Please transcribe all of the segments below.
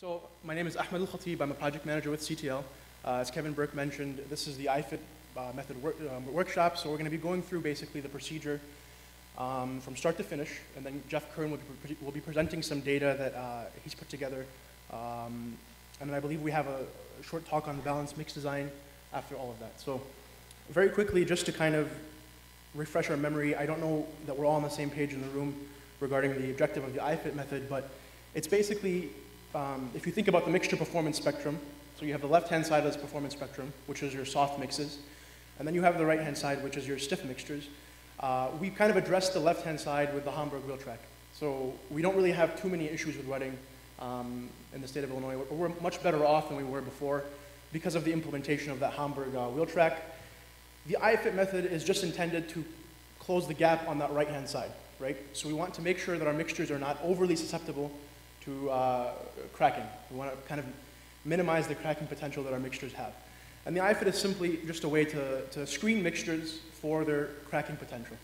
So my name is Ahmed Al-Khatib. I'm a project manager with CTL. As Kevin Burke mentioned, this is the IFIT method workshop. So we're going to be going through basically the procedure from start to finish. And then Jeff Kern will be presenting some data that he's put together. And then I believe we have a short talk on the balanced mix design after all of that. So very quickly, just to kind of refresh our memory, I don't know that we're all on the same page in the room regarding the objective of the IFIT method, but it's basically, if you think about the mixture performance spectrum, so you have the left-hand side of this performance spectrum, which is your soft mixes, and then you have the right-hand side, which is your stiff mixtures. We kind of addressed the left-hand side with the Hamburg wheel track. So we don't really have too many issues with wetting in the state of Illinois. We're much better off than we were before because of the implementation of that Hamburg wheel track. The IFIT method is just intended to close the gap on that right-hand side, right? So we want to make sure that our mixtures are not overly susceptible to cracking. We want to kind of minimize the cracking potential that our mixtures have. And the IFIT is simply just a way to screen mixtures for their cracking potential.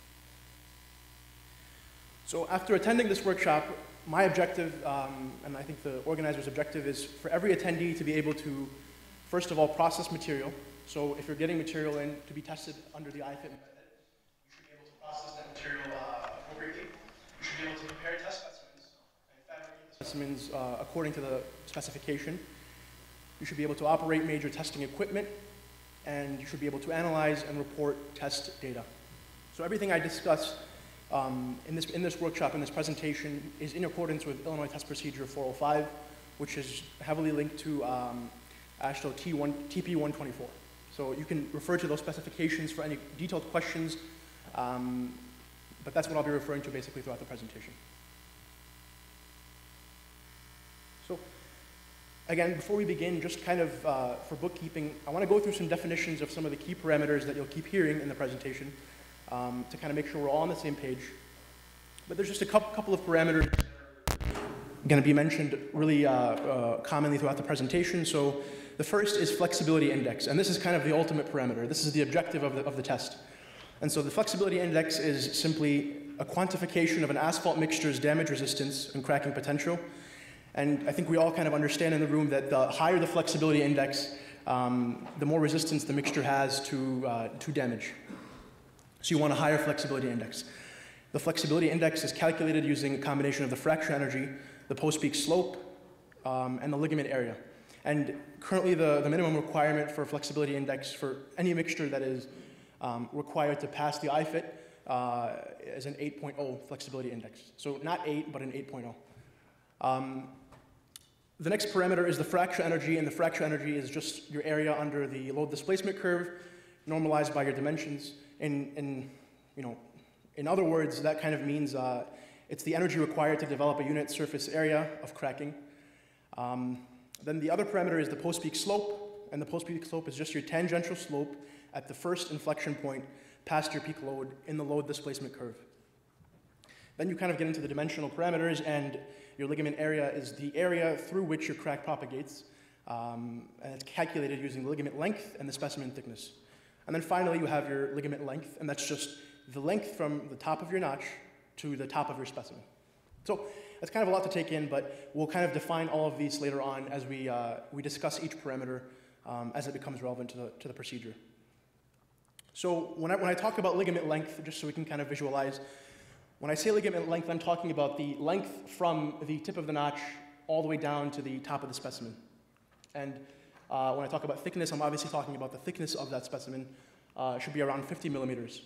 So after attending this workshop, my objective, and I think the organizer's objective, is for every attendee to be able to, first of all, process material. So if you're getting material in to be tested under the IFIT method, you should be able to process that material appropriately. You should be able to compare test specimens and fabricate the specimens according to the specification. You should be able to operate major testing equipment, and you should be able to analyze and report test data. So everything I discussed in this workshop, in this presentation, is in accordance with Illinois Test Procedure 405, which is heavily linked to AASHTO TP124. So you can refer to those specifications for any detailed questions, but that's what I'll be referring to basically throughout the presentation. So again, before we begin, just kind of for bookkeeping, I want to go through some definitions of some of the key parameters that you'll keep hearing in the presentation to kind of make sure we're all on the same page. But there's just a couple of parameters that are going to be mentioned really commonly throughout the presentation. So the first is flexibility index, and this is kind of the ultimate parameter. This is the objective of the test. And so the flexibility index is simply a quantification of an asphalt mixture's damage resistance and cracking potential. And I think we all kind of understand in the room that the higher the flexibility index, the more resistance the mixture has to damage. So you want a higher flexibility index. The flexibility index is calculated using a combination of the fracture energy, the post-peak slope, and the ligament area. And currently the minimum requirement for flexibility index for any mixture that is required to pass the IFIT is an 8.0 flexibility index. So not 8, but an 8.0. The next parameter is the fracture energy, and the fracture energy is just your area under the load displacement curve, normalized by your dimensions. In other words, that kind of means it's the energy required to develop a unit surface area of cracking. Then the other parameter is the post-peak slope, and the post-peak slope is just your tangential slope at the first inflection point past your peak load in the load displacement curve. Then you kind of get into the dimensional parameters, and your ligament area is the area through which your crack propagates, and it's calculated using the ligament length and the specimen thickness. And then finally, you have your ligament length, and that's just the length from the top of your notch to the top of your specimen. So that's kind of a lot to take in, but we'll kind of define all of these later on as we discuss each parameter as it becomes relevant to the procedure. So when I talk about ligament length, just so we can kind of visualize, when I say ligament length, I'm talking about the length from the tip of the notch all the way down to the top of the specimen. And when I talk about thickness, I'm obviously talking about the thickness of that specimen. It should be around 50 millimeters.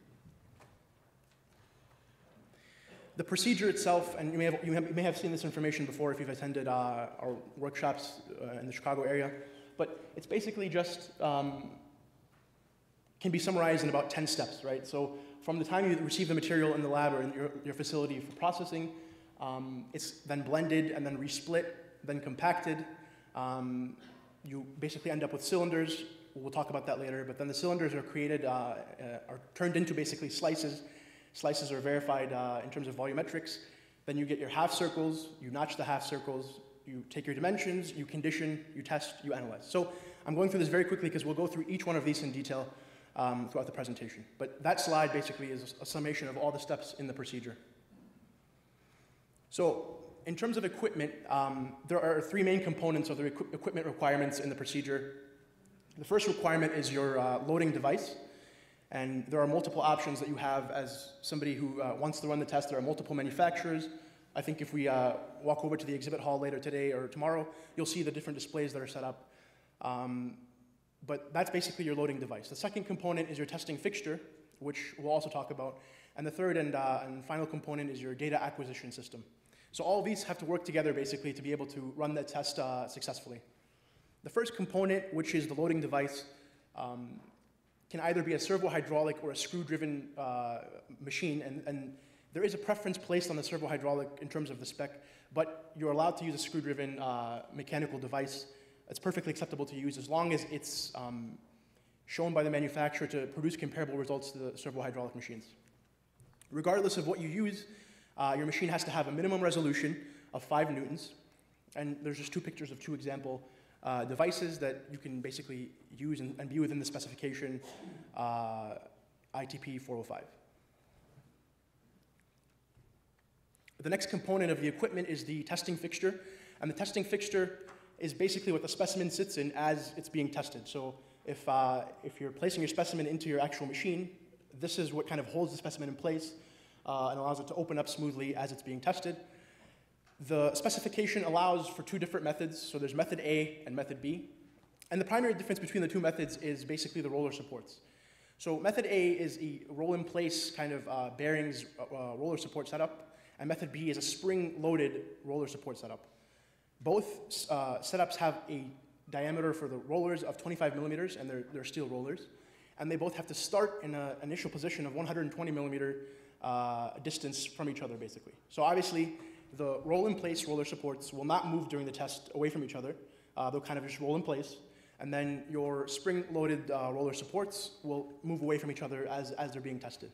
The procedure itself, and you may have seen this information before if you've attended our workshops in the Chicago area, but it's basically just can be summarized in about 10 steps, right? So from the time you receive the material in the lab or in your facility for processing, it's then blended and then resplit, then compacted. You basically end up with cylinders. We'll talk about that later, but then the cylinders are created, are turned into basically slices. Slices are verified in terms of volumetrics. Then you get your half circles, you notch the half circles, you take your dimensions, you condition, you test, you analyze. So I'm going through this very quickly because we'll go through each one of these in detail throughout the presentation. But that slide basically is a summation of all the steps in the procedure. So in terms of equipment, there are three main components of the equipment requirements in the procedure. The first requirement is your loading device. And there are multiple options that you have as somebody who wants to run the test. There are multiple manufacturers. I think if we walk over to the exhibit hall later today or tomorrow, you'll see the different displays that are set up. But that's basically your loading device. The second component is your testing fixture, which we'll also talk about. And the third and final component is your data acquisition system. So all of these have to work together basically to be able to run the test successfully. The first component, which is the loading device, can either be a servo-hydraulic or a screw-driven machine, and there is a preference placed on the servo-hydraulic in terms of the spec, but you're allowed to use a screw-driven mechanical device. It's perfectly acceptable to use as long as it's shown by the manufacturer to produce comparable results to the servo-hydraulic machines. Regardless of what you use, your machine has to have a minimum resolution of 5 newtons, and there's just two pictures of two example devices that you can basically use and be within the specification ITP 405. The next component of the equipment is the testing fixture, and the testing fixture is basically what the specimen sits in as it's being tested. So if you're placing your specimen into your actual machine, this is what kind of holds the specimen in place and allows it to open up smoothly as it's being tested. The specification allows for two different methods. So there's method A and method B. And the primary difference between the two methods is basically the roller supports. So method A is a roll-in-place kind of bearings roller support setup, and method B is a spring-loaded roller support setup. Both setups have a diameter for the rollers of 25 millimeters, and they're steel rollers. And they both have to start in an initial position of 120 millimeter distance from each other, basically. So obviously, the roll-in-place roller supports will not move during the test away from each other. They'll kind of just roll in place. And then your spring-loaded roller supports will move away from each other as they're being tested.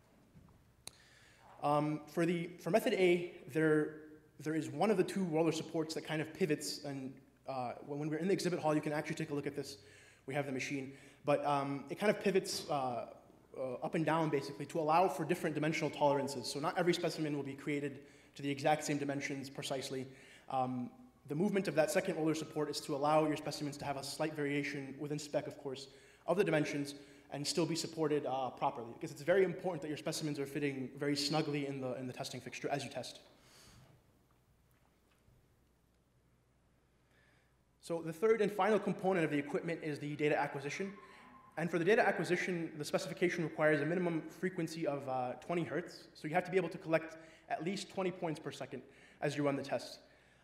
For method A, there is one of the two roller supports that kind of pivots. And when we're in the exhibit hall, you can actually take a look at this. We have the machine. But it kind of pivots up and down, basically, to allow for different dimensional tolerances. So not every specimen will be created to the exact same dimensions precisely. The movement of that second roller support is to allow your specimens to have a slight variation within spec, of course, of the dimensions and still be supported properly. Because it's very important that your specimens are fitting very snugly in the testing fixture as you test. So the third and final component of the equipment is the data acquisition. And for the data acquisition, the specification requires a minimum frequency of 20 hertz. So you have to be able to collect at least 20 points per second as you run the test.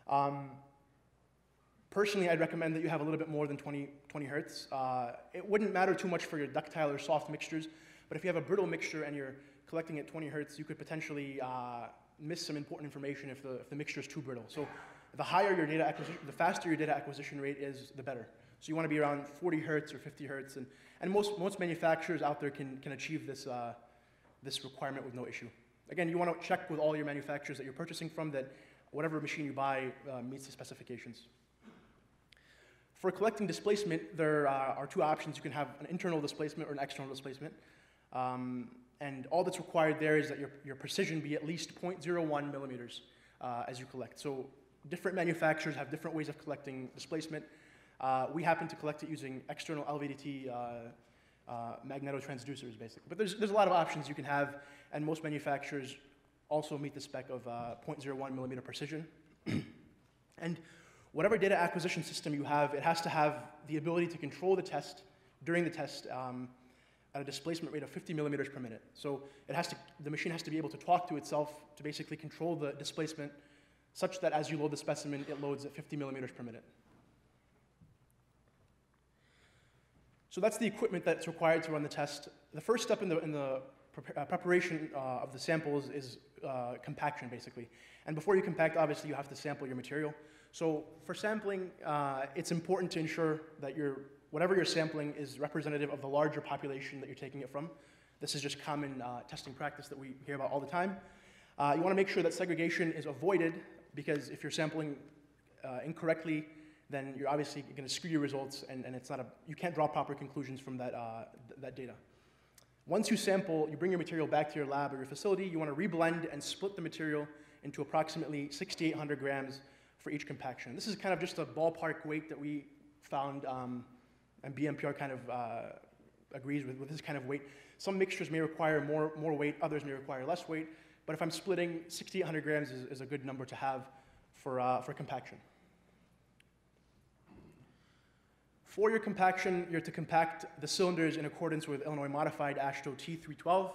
Personally, I'd recommend that you have a little bit more than 20 hertz. It wouldn't matter too much for your ductile or soft mixtures, but if you have a brittle mixture and you're collecting at 20 hertz, you could potentially miss some important information if the mixture is too brittle. So the higher your data acquisition, the faster your data acquisition rate is, the better. So you want to be around 40 hertz or 50 hertz, and most manufacturers out there can achieve this, this requirement with no issue. Again, you want to check with all your manufacturers that you're purchasing from that whatever machine you buy meets the specifications. For collecting displacement, there are two options. You can have an internal displacement or an external displacement. And all that's required there is that your precision be at least 0.01 millimeters as you collect. So different manufacturers have different ways of collecting displacement. We happen to collect it using external LVDT magnetotransducers, basically. But there's a lot of options you can have, and most manufacturers also meet the spec of 0.01 millimeter precision. And whatever data acquisition system you have, it has to have the ability to control the test during the test at a displacement rate of 50 millimeters per minute. So the machine has to be able to talk to itself to basically control the displacement such that as you load the specimen, it loads at 50 millimeters per minute. So that's the equipment that's required to run the test. The first step in the preparation of the samples is compaction, basically. And before you compact, obviously, you have to sample your material. So for sampling, it's important to ensure that whatever you're sampling is representative of the larger population that you're taking it from. This is just common testing practice that we hear about all the time. You want to make sure that segregation is avoided, because if you're sampling incorrectly, then you're obviously going to skew your results, and you can't draw proper conclusions from that data. Once you sample, you bring your material back to your lab or your facility, you want to reblend and split the material into approximately 6,800 grams for each compaction. This is kind of just a ballpark weight that we found, and BMPR kind of agrees with this kind of weight. Some mixtures may require more weight, others may require less weight, but if I'm splitting, 6,800 grams is a good number to have for compaction. For your compaction, you're to compact the cylinders in accordance with Illinois Modified AASHTO T312,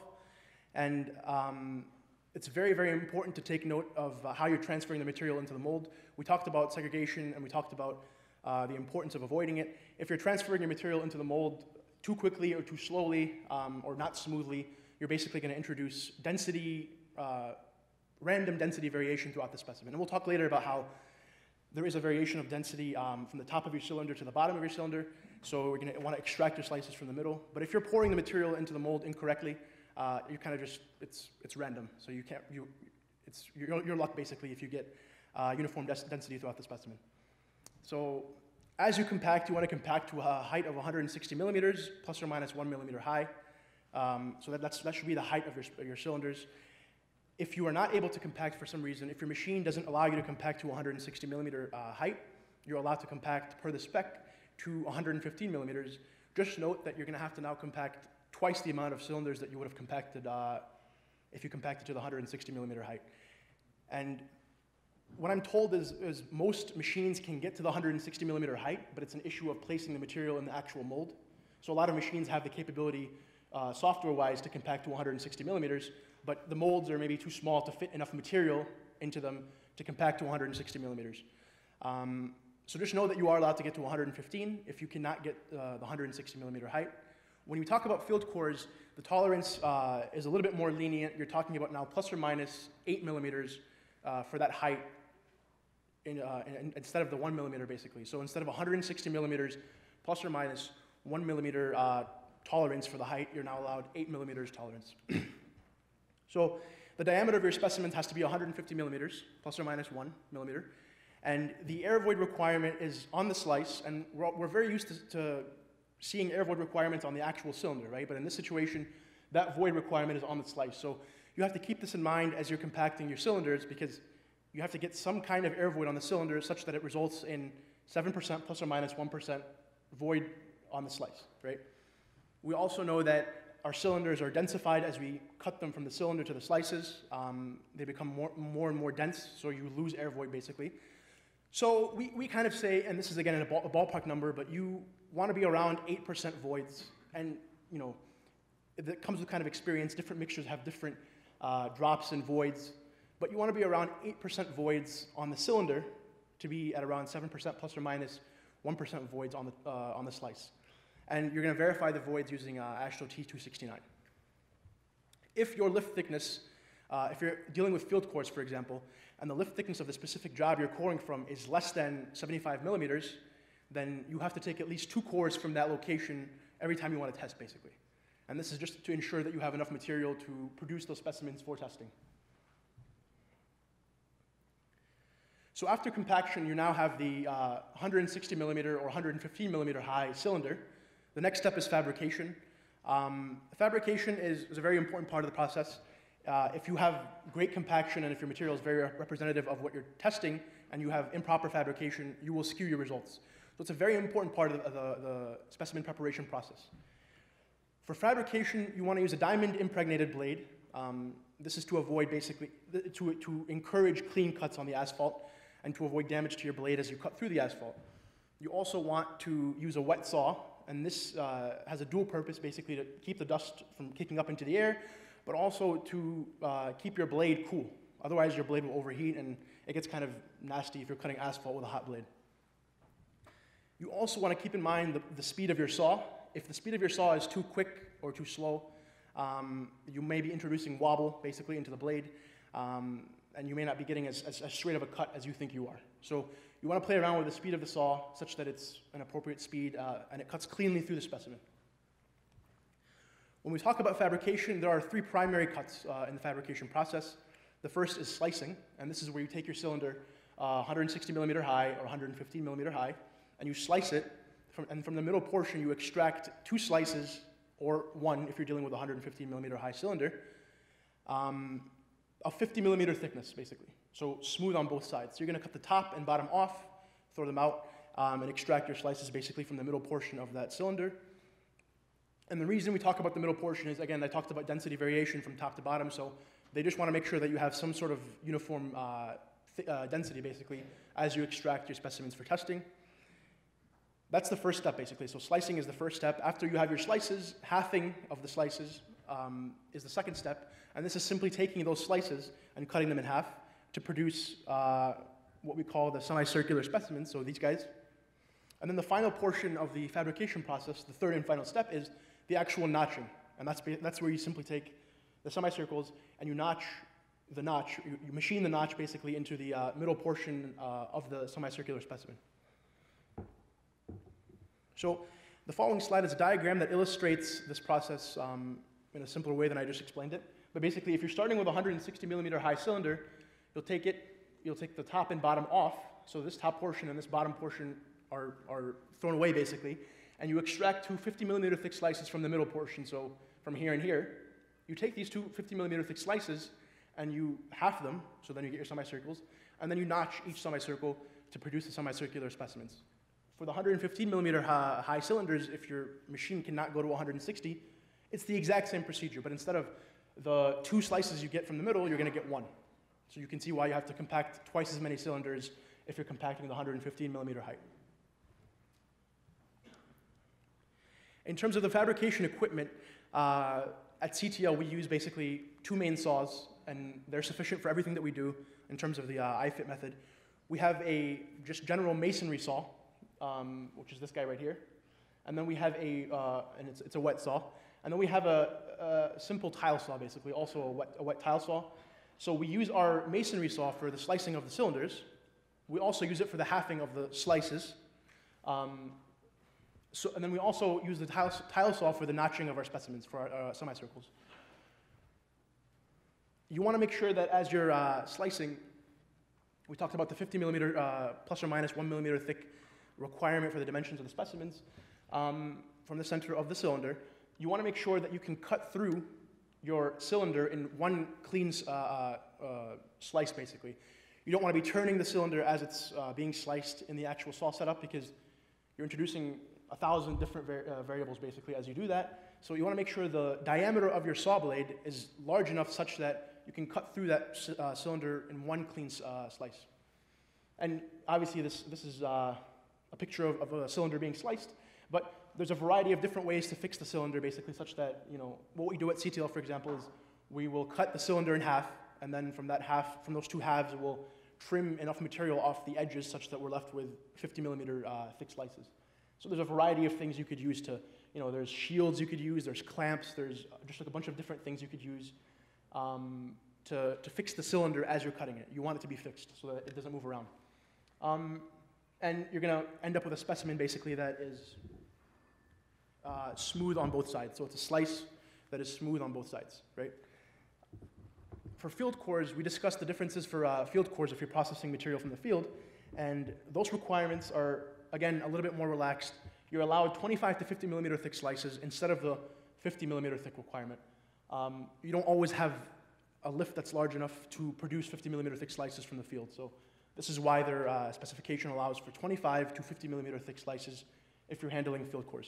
and it's very, very important to take note of how you're transferring the material into the mold. We talked about segregation, and we talked about the importance of avoiding it. If you're transferring your material into the mold too quickly or too slowly, or not smoothly, you're basically going to introduce density, random density variation throughout the specimen. And we'll talk later about how there is a variation of density from the top of your cylinder to the bottom of your cylinder, so we're going to want to extract your slices from the middle. But if you're pouring the material into the mold incorrectly, you kind of just, it's random. So you can't, it's your luck basically if you get uniform density throughout the specimen. So as you compact, you want to compact to a height of 160 millimeters, plus or minus 1 millimeter high. So that should be the height of your cylinders. If you are not able to compact for some reason, if your machine doesn't allow you to compact to 160 millimeter height, you're allowed to compact per the spec to 115 millimeters. Just note that you're going to have to now compact twice the amount of cylinders that you would have compacted if you compacted to the 160 millimeter height. And what I'm told is most machines can get to the 160 millimeter height, but it's an issue of placing the material in the actual mold. So a lot of machines have the capability software-wise to compact to 160 millimeters, but the molds are maybe too small to fit enough material into them to compact to 160 millimeters. So just know that you are allowed to get to 115 if you cannot get the 160 millimeter height. When we talk about field cores, the tolerance is a little bit more lenient. You're talking about now plus or minus 8 millimeters for that height instead of the 1 millimeter basically. So instead of 160 millimeters plus or minus 1 millimeter tolerance for the height, you're now allowed 8 millimeters tolerance. So the diameter of your specimen has to be 150 millimeters, plus or minus 1 millimeter. And the air void requirement is on the slice, and we're very used to seeing air void requirements on the actual cylinder, right? But in this situation, that void requirement is on the slice. So you have to keep this in mind as you're compacting your cylinders, because you have to get some kind of air void on the cylinder such that it results in 7% plus or minus 1% void on the slice, right? We also know that our cylinders are densified as we cut them from the cylinder to the slices. They become more and more dense, so you lose air void basically. So we kind of say, and this is again a ballpark number, but you want to be around 8% voids. And you know, it comes with kind of experience. Different mixtures have different drops and voids, but you want to be around 8% voids on the cylinder to be at around 7% plus or minus 1% voids on the slice. And you're going to verify the voids using AASHTO T269. If your lift thickness, if you're dealing with field cores, for example, and the lift thickness of the specific job you're coring from is less than 75 millimeters, then you have to take at least 2 cores from that location every time you want to test, basically. And this is just to ensure that you have enough material to produce those specimens for testing. So after compaction, you now have the 160 millimeter or 115 millimeter high cylinder. The next step is fabrication. Fabrication is a very important part of the process. If you have great compaction and if your material is very representative of what you're testing and you have improper fabrication, you will skew your results. So it's a very important part of the specimen preparation process. For fabrication, you want to use a diamond impregnated blade. This is to avoid basically, to encourage clean cuts on the asphalt and to avoid damage to your blade as you cut through the asphalt. You also want to use a wet saw, and this has a dual purpose, basically to keep the dust from kicking up into the air, but also to keep your blade cool. Otherwise, your blade will overheat, and it gets kind of nasty if you're cutting asphalt with a hot blade. You also want to keep in mind the speed of your saw. If the speed of your saw is too quick or too slow, you may be introducing wobble, basically, into the blade, and you may not be getting as straight of a cut as you think you are. So you want to play around with the speed of the saw such that it's an appropriate speed and it cuts cleanly through the specimen. When we talk about fabrication, there are 3 primary cuts in the fabrication process. The first is slicing, and this is where you take your cylinder 160 millimeter high or 115 millimeter high, and you slice it, and from the middle portion you extract 2 slices, or 1 if you're dealing with a 115 millimeter high cylinder, of 50 millimeter thickness, basically. So smooth on both sides. So you're going to cut the top and bottom off, throw them out, and extract your slices basically from the middle portion of that cylinder. And the reason we talk about the middle portion is, again, I talked about density variation from top to bottom, so they just want to make sure that you have some sort of uniform density, basically, as you extract your specimens for testing. That's the first step, basically. So slicing is the first step. After you have your slices, halving of the slices is the second step, and this is simply taking those slices and cutting them in half to produce what we call the semicircular specimens, so these guys. And then the final portion of the fabrication process, the third and final step, is the actual notching. And that's where you simply take the semicircles and you notch the notch, you machine the notch basically into the middle portion of the semicircular specimen. So the following slide is a diagram that illustrates this process in a simpler way than I just explained it. But basically, if you're starting with a 160 millimeter high cylinder, you'll take the top and bottom off, so this top portion and this bottom portion are thrown away basically, and you extract two 50 millimeter thick slices from the middle portion, so from here and here. You take these two 50 millimeter thick slices and you half them, so then you get your semicircles, and then you notch each semicircle to produce the semicircular specimens. For the 115 millimeter high cylinders, if your machine cannot go to 160, it's the exact same procedure, but instead of the two slices you get from the middle, you're going to get one. So you can see why you have to compact twice as many cylinders if you're compacting the 115 millimeter height. In terms of the fabrication equipment, at CTL we use basically two main saws, and they're sufficient for everything that we do in terms of the iFit method. We have a just general masonry saw, which is this guy right here, and then we have and it's a wet saw, and then we have a simple tile saw basically, also a wet tile saw. So we use our masonry saw for the slicing of the cylinders. We also use it for the halving of the slices. And then we also use the tile saw for the notching of our specimens, for our semicircles. You want to make sure that as you're slicing, we talked about the 50 millimeter plus or minus 1 millimeter thick requirement for the dimensions of the specimens from the center of the cylinder. You want to make sure that you can cut through your cylinder in one clean slice, basically. You don't want to be turning the cylinder as it's being sliced in the actual saw setup, because you're introducing 1,000 different variables basically as you do that. So you want to make sure the diameter of your saw blade is large enough such that you can cut through that cylinder in one clean slice. And obviously this is a picture of a cylinder being sliced, but there's a variety of different ways to fix the cylinder basically, such that, you know, what we do at CTL, for example, is we will cut the cylinder in half, and then from those two halves, we'll trim enough material off the edges such that we're left with 50 millimeter thick slices. So there's a variety of things you could use to, you know, there's shields you could use, there's clamps, there's just like a bunch of different things you could use to fix the cylinder as you're cutting it. You want it to be fixed so that it doesn't move around. And you're going to end up with a specimen basically that is smooth on both sides. So it's a slice that is smooth on both sides, right? For field cores, we discussed the differences for field cores if you're processing material from the field, and those requirements are, again, a little bit more relaxed. You're allowed 25 to 50 millimeter thick slices instead of the 50 millimeter thick requirement. You don't always have a lift that's large enough to produce 50 millimeter thick slices from the field, so this is why their specification allows for 25 to 50 millimeter thick slices if you're handling field cores.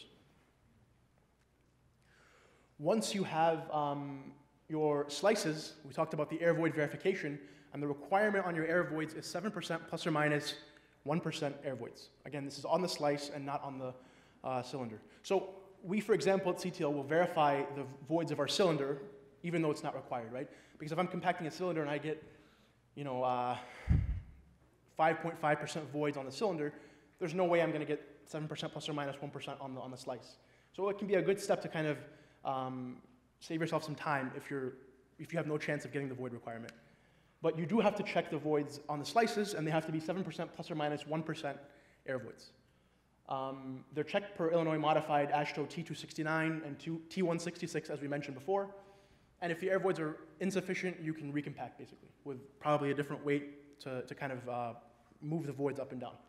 Once you have your slices, we talked about the air void verification, and the requirement on your air voids is 7% plus or minus 1% air voids. Again, this is on the slice and not on the cylinder. So we, for example, at CTL will verify the voids of our cylinder, even though it's not required, right? Because if I'm compacting a cylinder and I get, you know, 5.5% voids on the cylinder, there's no way I'm going to get 7% plus or minus 1% on the slice. So it can be a good step to kind of save yourself some time if you have no chance of getting the void requirement. But you do have to check the voids on the slices, and they have to be 7% plus or minus 1% air voids. They're checked per Illinois modified AASHTO T269 and T166, as we mentioned before. And if the air voids are insufficient, you can recompact, basically, with probably a different weight to kind of move the voids up and down.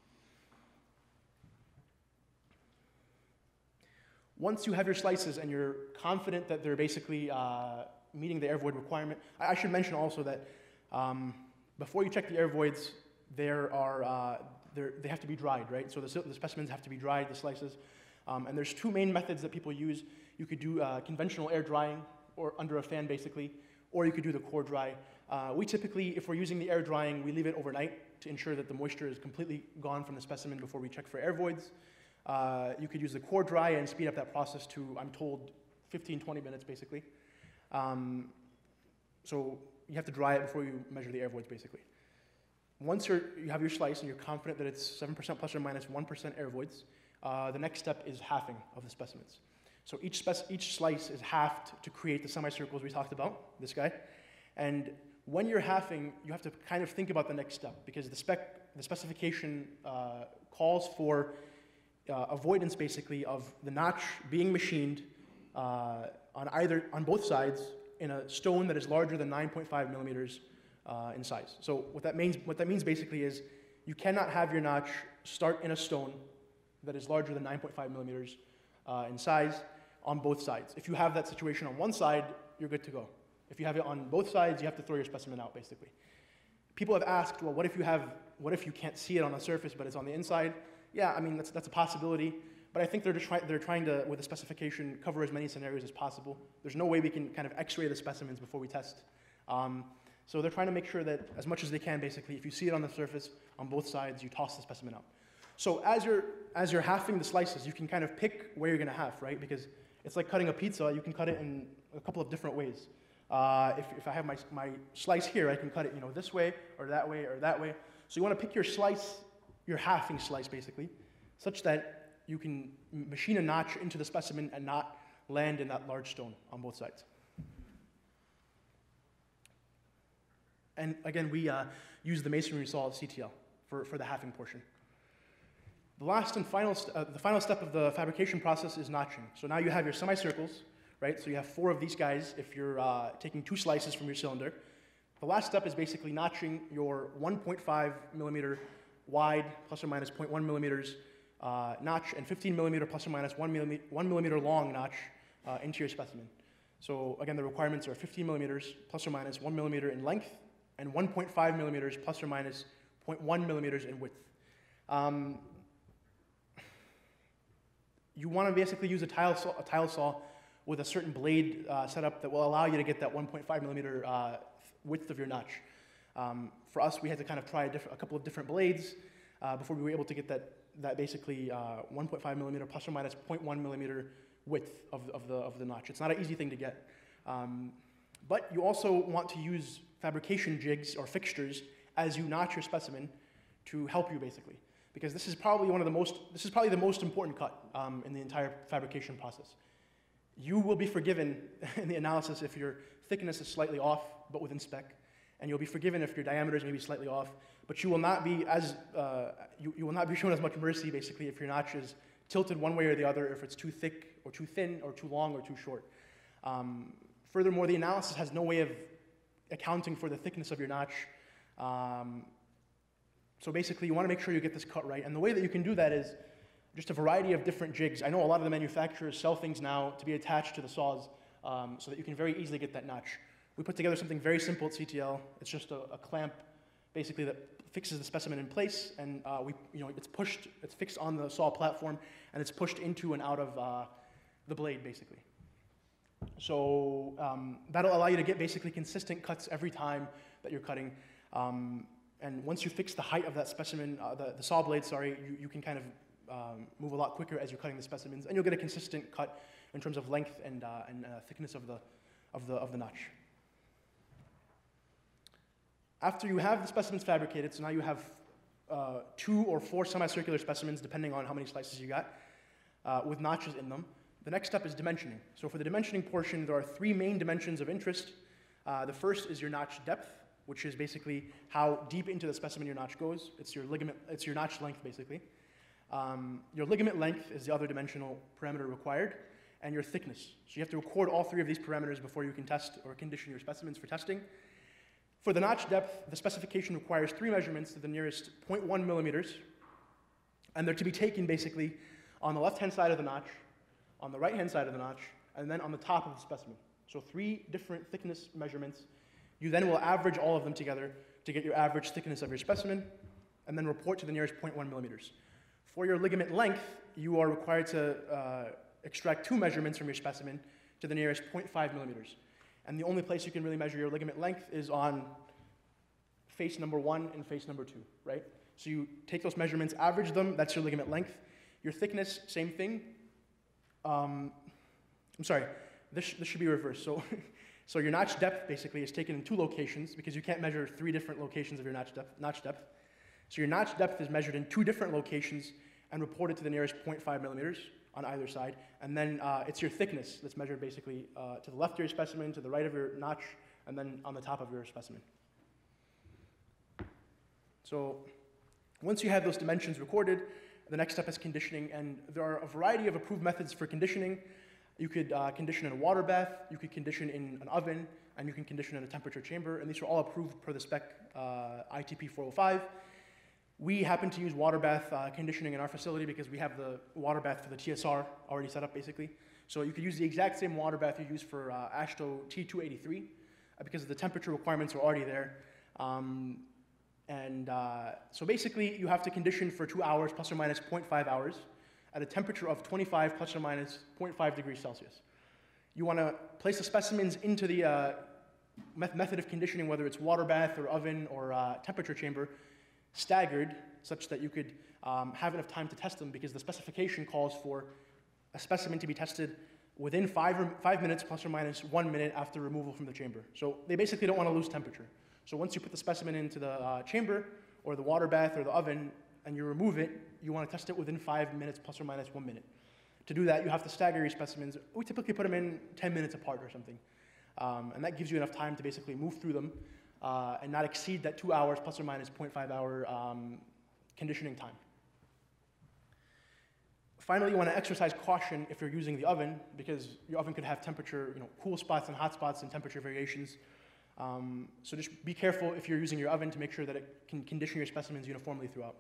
Once you have your slices and you're confident that they're basically meeting the air void requirement, I should mention also that before you check the air voids, they have to be dried, right? So the specimens have to be dried, the slices. And there's two main methods that people use. You could do conventional air drying, or under a fan basically, or you could do the core dry. We typically, if we're using the air drying, we leave it overnight to ensure that the moisture is completely gone from the specimen before we check for air voids. You could use the core dry and speed up that process to, I'm told, 15, 20 minutes basically. So you have to dry it before you measure the air voids basically. Once you have your slice and you're confident that it's 7% plus or minus 1% air voids, the next step is halving of the specimens. So each slice is halved to create the semicircles we talked about, this guy. And when you're halving, you have to kind of think about the next step, because the specification calls for avoidance basically of the notch being machined on both sides in a stone that is larger than 9.5 millimeters in size. So what that means basically is you cannot have your notch start in a stone that is larger than 9.5 millimeters in size on both sides. If you have that situation on one side, you're good to go. If you have it on both sides, you have to throw your specimen out basically. People have asked, well, what if you can't see it on the surface but it's on the inside? Yeah, I mean that's a possibility. But I think they're trying to, with the specification, cover as many scenarios as possible. There's no way we can kind of x-ray the specimens before we test. So they're trying to make sure that as much as they can, basically, if you see it on the surface on both sides, you toss the specimen out. So as you're halving the slices, you can kind of pick where you're going to half, right? Because it's like cutting a pizza. You can cut it in a couple of different ways. If I have my slice here, I can cut it this way or that way or that way. So you want to pick your slice, your halving slice, basically, such that you can machine a notch into the specimen and not land in that large stone on both sides. And again, we use the masonry saw of CTL for the halving portion. The last and final step of the fabrication process is notching. So now you have your semicircles, right? So you have 4 of these guys if you're taking 2 slices from your cylinder. The last step is basically notching your 1.5 millimeter wide, plus or minus 0.1 millimeters notch, and 15 millimeter plus or minus 1 millimeter long notch into your specimen. So again, the requirements are 15 millimeters plus or minus 1 millimeter in length, and 1.5 millimeters plus or minus 0.1 millimeters in width. You want to basically use a tile saw with a certain blade setup that will allow you to get that 1.5 millimeter width of your notch. For us, we had to kind of try a couple of different blades before we were able to get that basically 1.5 millimeter plus or minus 0.1 millimeter width of the notch. It's not an easy thing to get. But you also want to use fabrication jigs or fixtures as you notch your specimen to help you basically, because this is probably the most important cut in the entire fabrication process. You will be forgiven in the analysis if your thickness is slightly off, but within spec, and you'll be forgiven if your diameter is maybe slightly off, but you will not be you will not be shown as much mercy basically if your notch is tilted one way or the other, if it's too thick or too thin or too long or too short. Furthermore, the analysis has no way of accounting for the thickness of your notch. So basically, you want to make sure you get this cut right. And the way that you can do that is just a variety of different jigs. I know a lot of the manufacturers sell things now to be attached to the saws so that you can very easily get that notch. We put together something very simple at CTL. It's just a clamp, basically, that fixes the specimen in place, and it's fixed on the saw platform, and it's pushed into and out of the blade, basically. So that'll allow you to get basically consistent cuts every time that you're cutting. And once you fix the height of that specimen, the saw blade, you can kind of move a lot quicker as you're cutting the specimens, and you'll get a consistent cut in terms of length and thickness of the notch. After you have the specimens fabricated, so now you have 2 or 4 semicircular specimens, depending on how many slices you got, with notches in them. The next step is dimensioning. So for the dimensioning portion, there are 3 main dimensions of interest. The first is your notch depth, which is basically how deep into the specimen your notch goes. It's your notch length, basically. Your ligament length is the other dimensional parameter required, and your thickness. So you have to record all 3 of these parameters before you can test or condition your specimens for testing. For the notch depth, the specification requires 3 measurements to the nearest 0.1 millimeters, and they're to be taken basically on the left-hand side of the notch, on the right-hand side of the notch, and then on the top of the specimen. So 3 different thickness measurements. You then will average all of them together to get your average thickness of your specimen, and then report to the nearest 0.1 millimeters. For your ligament length, you are required to extract 2 measurements from your specimen to the nearest 0.5 millimeters. And the only place you can really measure your ligament length is on face number 1 and face number 2, right? So you take those measurements, average them, that's your ligament length. Your thickness, same thing. I'm sorry, this should be reversed. So your notch depth basically is taken in 2 locations because you can't measure 3 different locations of your notch depth. So your notch depth is measured in 2 different locations and reported to the nearest 0.5 millimeters on either side. And then it's your thickness that's measured basically to the left of your specimen, to the right of your notch, and then on the top of your specimen. So once you have those dimensions recorded, the next step is conditioning, and there are a variety of approved methods for conditioning. You could condition in a water bath, you could condition in an oven, and you can condition in a temperature chamber, and these are all approved per the spec ITP 405. We happen to use water bath conditioning in our facility because we have the water bath for the TSR already set up basically. So you could use the exact same water bath you use for AASHTO T283 because the temperature requirements are already there. So basically you have to condition for 2 hours plus or minus 0.5 hours at a temperature of 25 plus or minus 0.5 degrees Celsius. You want to place the specimens into the method of conditioning, whether it's water bath or oven or temperature chamber, staggered such that you could have enough time to test them because the specification calls for a specimen to be tested within 5 minutes plus or minus 1 minute after removal from the chamber. So they basically don't want to lose temperature. So once you put the specimen into the chamber or the water bath or the oven and you remove it, you want to test it within 5 minutes plus or minus 1 minute. To do that, you have to stagger your specimens. We typically put them in 10 minutes apart or something. And that gives you enough time to basically move through them and not exceed that 2 hours plus or minus 0.5 hour conditioning time. Finally, you want to exercise caution if you're using the oven because your oven could have temperature, cool spots and hot spots and temperature variations. So just be careful if you're using your oven to make sure that it can condition your specimens uniformly throughout.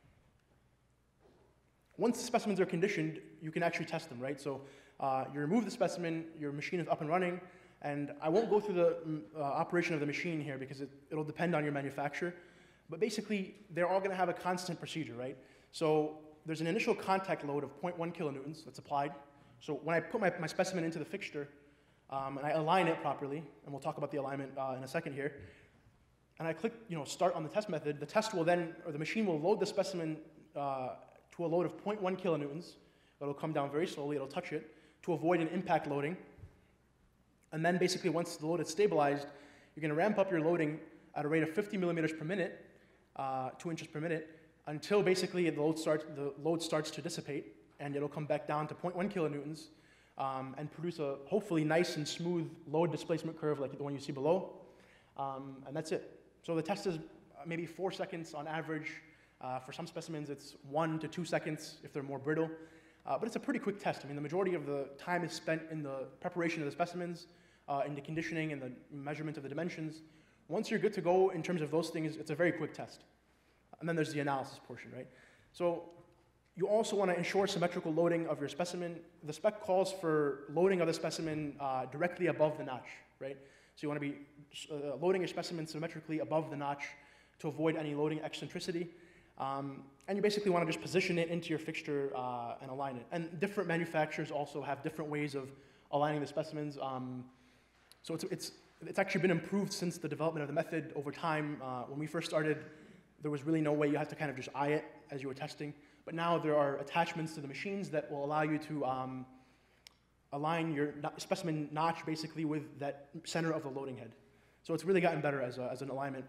Once the specimens are conditioned, you can actually test them, right? So you remove the specimen, your machine is up and running, and I won't go through the operation of the machine here because it'll depend on your manufacturer, but basically they're all going to have a constant procedure, right? So there's an initial contact load of 0.1 kilonewtons that's applied. So when I put my specimen into the fixture, and I align it properly, and we'll talk about the alignment in a second here, and I click start on the test method, the test will then, or the machine will load the specimen to a load of 0.1 kilonewtons. It'll come down very slowly, it'll touch it, to avoid an impact loading. And then basically once the load is stabilized, you're going to ramp up your loading at a rate of 50 millimeters per minute, 2 inches per minute, until basically the load starts to dissipate, and it'll come back down to 0.1 kilonewtons, and produce a hopefully nice and smooth load displacement curve like the one you see below. And that's it. So the test is maybe 4 seconds on average. For some specimens, it's 1 to 2 seconds if they're more brittle. But it's a pretty quick test. I mean, the majority of the time is spent in the preparation of the specimens, in the conditioning and the measurement of the dimensions. Once you're good to go in terms of those things, it's a very quick test. And then there's the analysis portion, right? So you also want to ensure symmetrical loading of your specimen. The spec calls for loading of the specimen directly above the notch, right? So you want to be loading your specimen symmetrically above the notch to avoid any loading eccentricity. And you basically want to just position it into your fixture and align it. And different manufacturers also have different ways of aligning the specimens. So it's actually been improved since the development of the method over time. When we first started, there was really no way. You had to kind of just eye it as you were testing. But now there are attachments to the machines that will allow you to align your specimen notch basically with that center of the loading head. So it's really gotten better as an alignment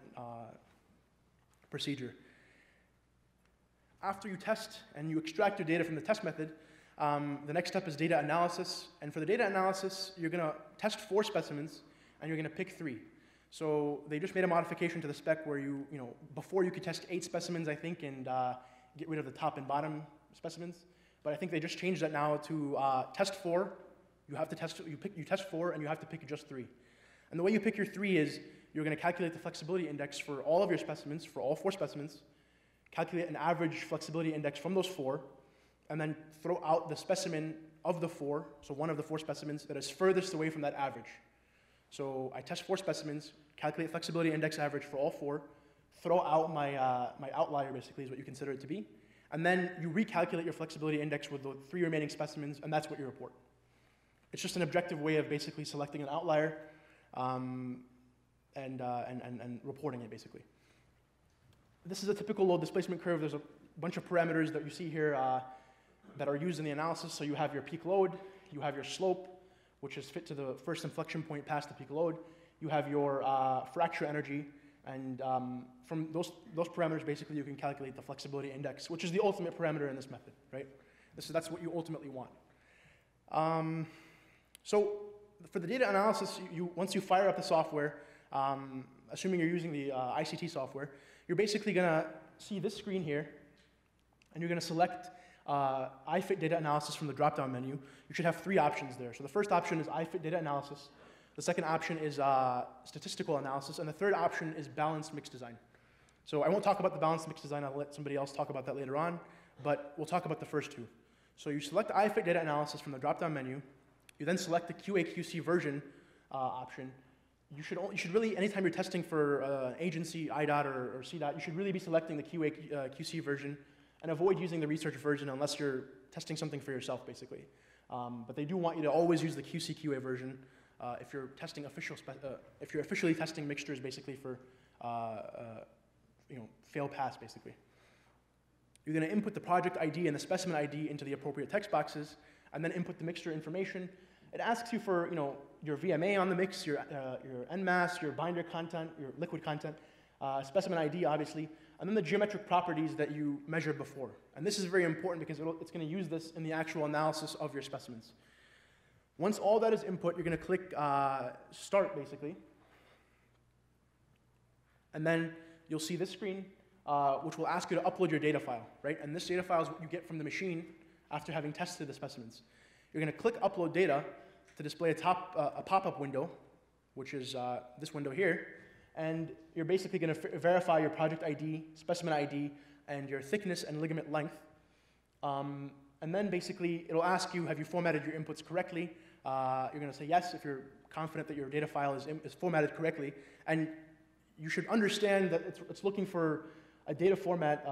procedure. After you test and you extract your data from the test method, the next step is data analysis. And for the data analysis, you're going to test 4 specimens, and you're going to pick 3. So they just made a modification to the spec where before you could test 8 specimens, I think, and get rid of the top and bottom specimens. But I think they just changed that now to test 4. You test 4, and you have to pick just 3. And the way you pick your 3 is you're going to calculate the flexibility index for all of your specimens, for all 4 specimens, calculate an average flexibility index from those 4, and then throw out the specimen of the 4, so one of the 4 specimens that is furthest away from that average. So I test 4 specimens, calculate flexibility index average for all 4, throw out my outlier, basically, is what you consider it to be. And then you recalculate your flexibility index with the 3 remaining specimens, and that's what you report. It's just an objective way of basically selecting an outlier and reporting it, basically. This is a typical load displacement curve. There's a bunch of parameters that you see here that are used in the analysis. So you have your peak load, you have your slope, which is fit to the first inflection point past the peak load. You have your fracture energy, and from those parameters, basically, you can calculate the flexibility index, which is the ultimate parameter in this method, right? That's what you ultimately want. So for the data analysis, once you fire up the software, assuming you're using the ICT software, you're basically going to see this screen here, and you're going to select iFit data analysis from the drop-down menu. You should have 3 options there. So the first option is iFit data analysis. The second option is statistical analysis, and the third option is balanced mix design. So I won't talk about the balanced mix design. I'll let somebody else talk about that later on, but we'll talk about the first 2. So you select iFit data analysis from the drop-down menu. You then select the QA/QC version option. You should really, anytime you're testing for agency, IDOT or CDOT, you should really be selecting the QA/QC version and avoid using the research version unless you're testing something for yourself, basically. But they do want you to always use the QC/QA version if you're testing if you're officially testing mixtures, basically for fail-pass, basically. You're going to input the project ID and the specimen ID into the appropriate text boxes, and then input the mixture information. It asks you for your VMA on the mix, your NMAS, your binder content, your liquid content, specimen ID, obviously, and then the geometric properties that you measured before. And this is very important because it's going to use this in the actual analysis of your specimens. Once all that is input, you're going to click Start, basically. And then you'll see this screen, which will ask you to upload your data file, right? And this data file is what you get from the machine after having tested the specimens. You're going to click Upload Data to display a pop-up window, which is this window here. And you're basically going to verify your project ID, specimen ID, and your thickness and ligament length. And then basically, it'll ask you, have you formatted your inputs correctly? You're going to say yes if you're confident that your data file is formatted correctly. And you should understand that it's looking for a data format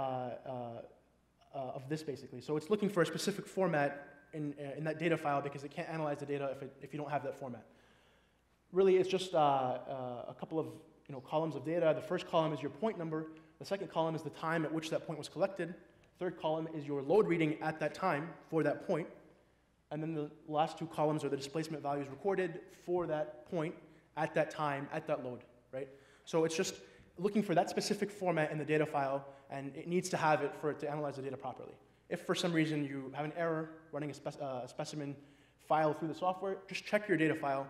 of this, basically. So it's looking for a specific format in that data file because it can't analyze the data if you don't have that format. Really, it's just a couple of columns of data. The first column is your point number. The second column is the time at which that point was collected. Third column is your load reading at that time for that point. And then the last 2 columns are the displacement values recorded for that point at that time, at that load, right? So it's just looking for that specific format in the data file, and it needs to have it for it to analyze the data properly. If for some reason you have an error running a specimen file through the software, just check your data file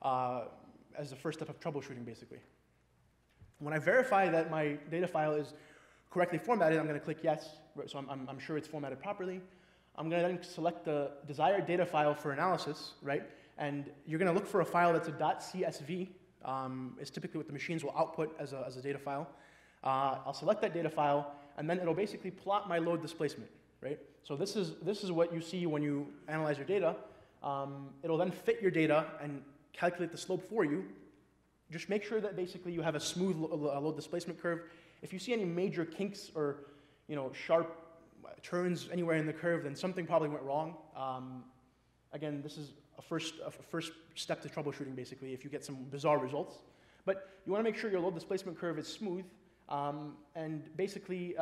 as the first step of troubleshooting, basically. When I verify that my data file is correctly formatted, I'm going to click yes, so I'm sure it's formatted properly. I'm going to then select the desired data file for analysis, right? And you're going to look for a file that's a .csv. It's typically what the machines will output as a data file. I'll select that data file, and then it'll basically plot my load displacement, right? So this is what you see when you analyze your data. It'll then fit your data and calculate the slope for you. Just make sure that basically you have a smooth load displacement curve. If you see any major kinks or sharp turns anywhere in the curve, then something probably went wrong. Again, this is a first step to troubleshooting, basically, if you get some bizarre results. But you want to make sure your load displacement curve is smooth. And basically,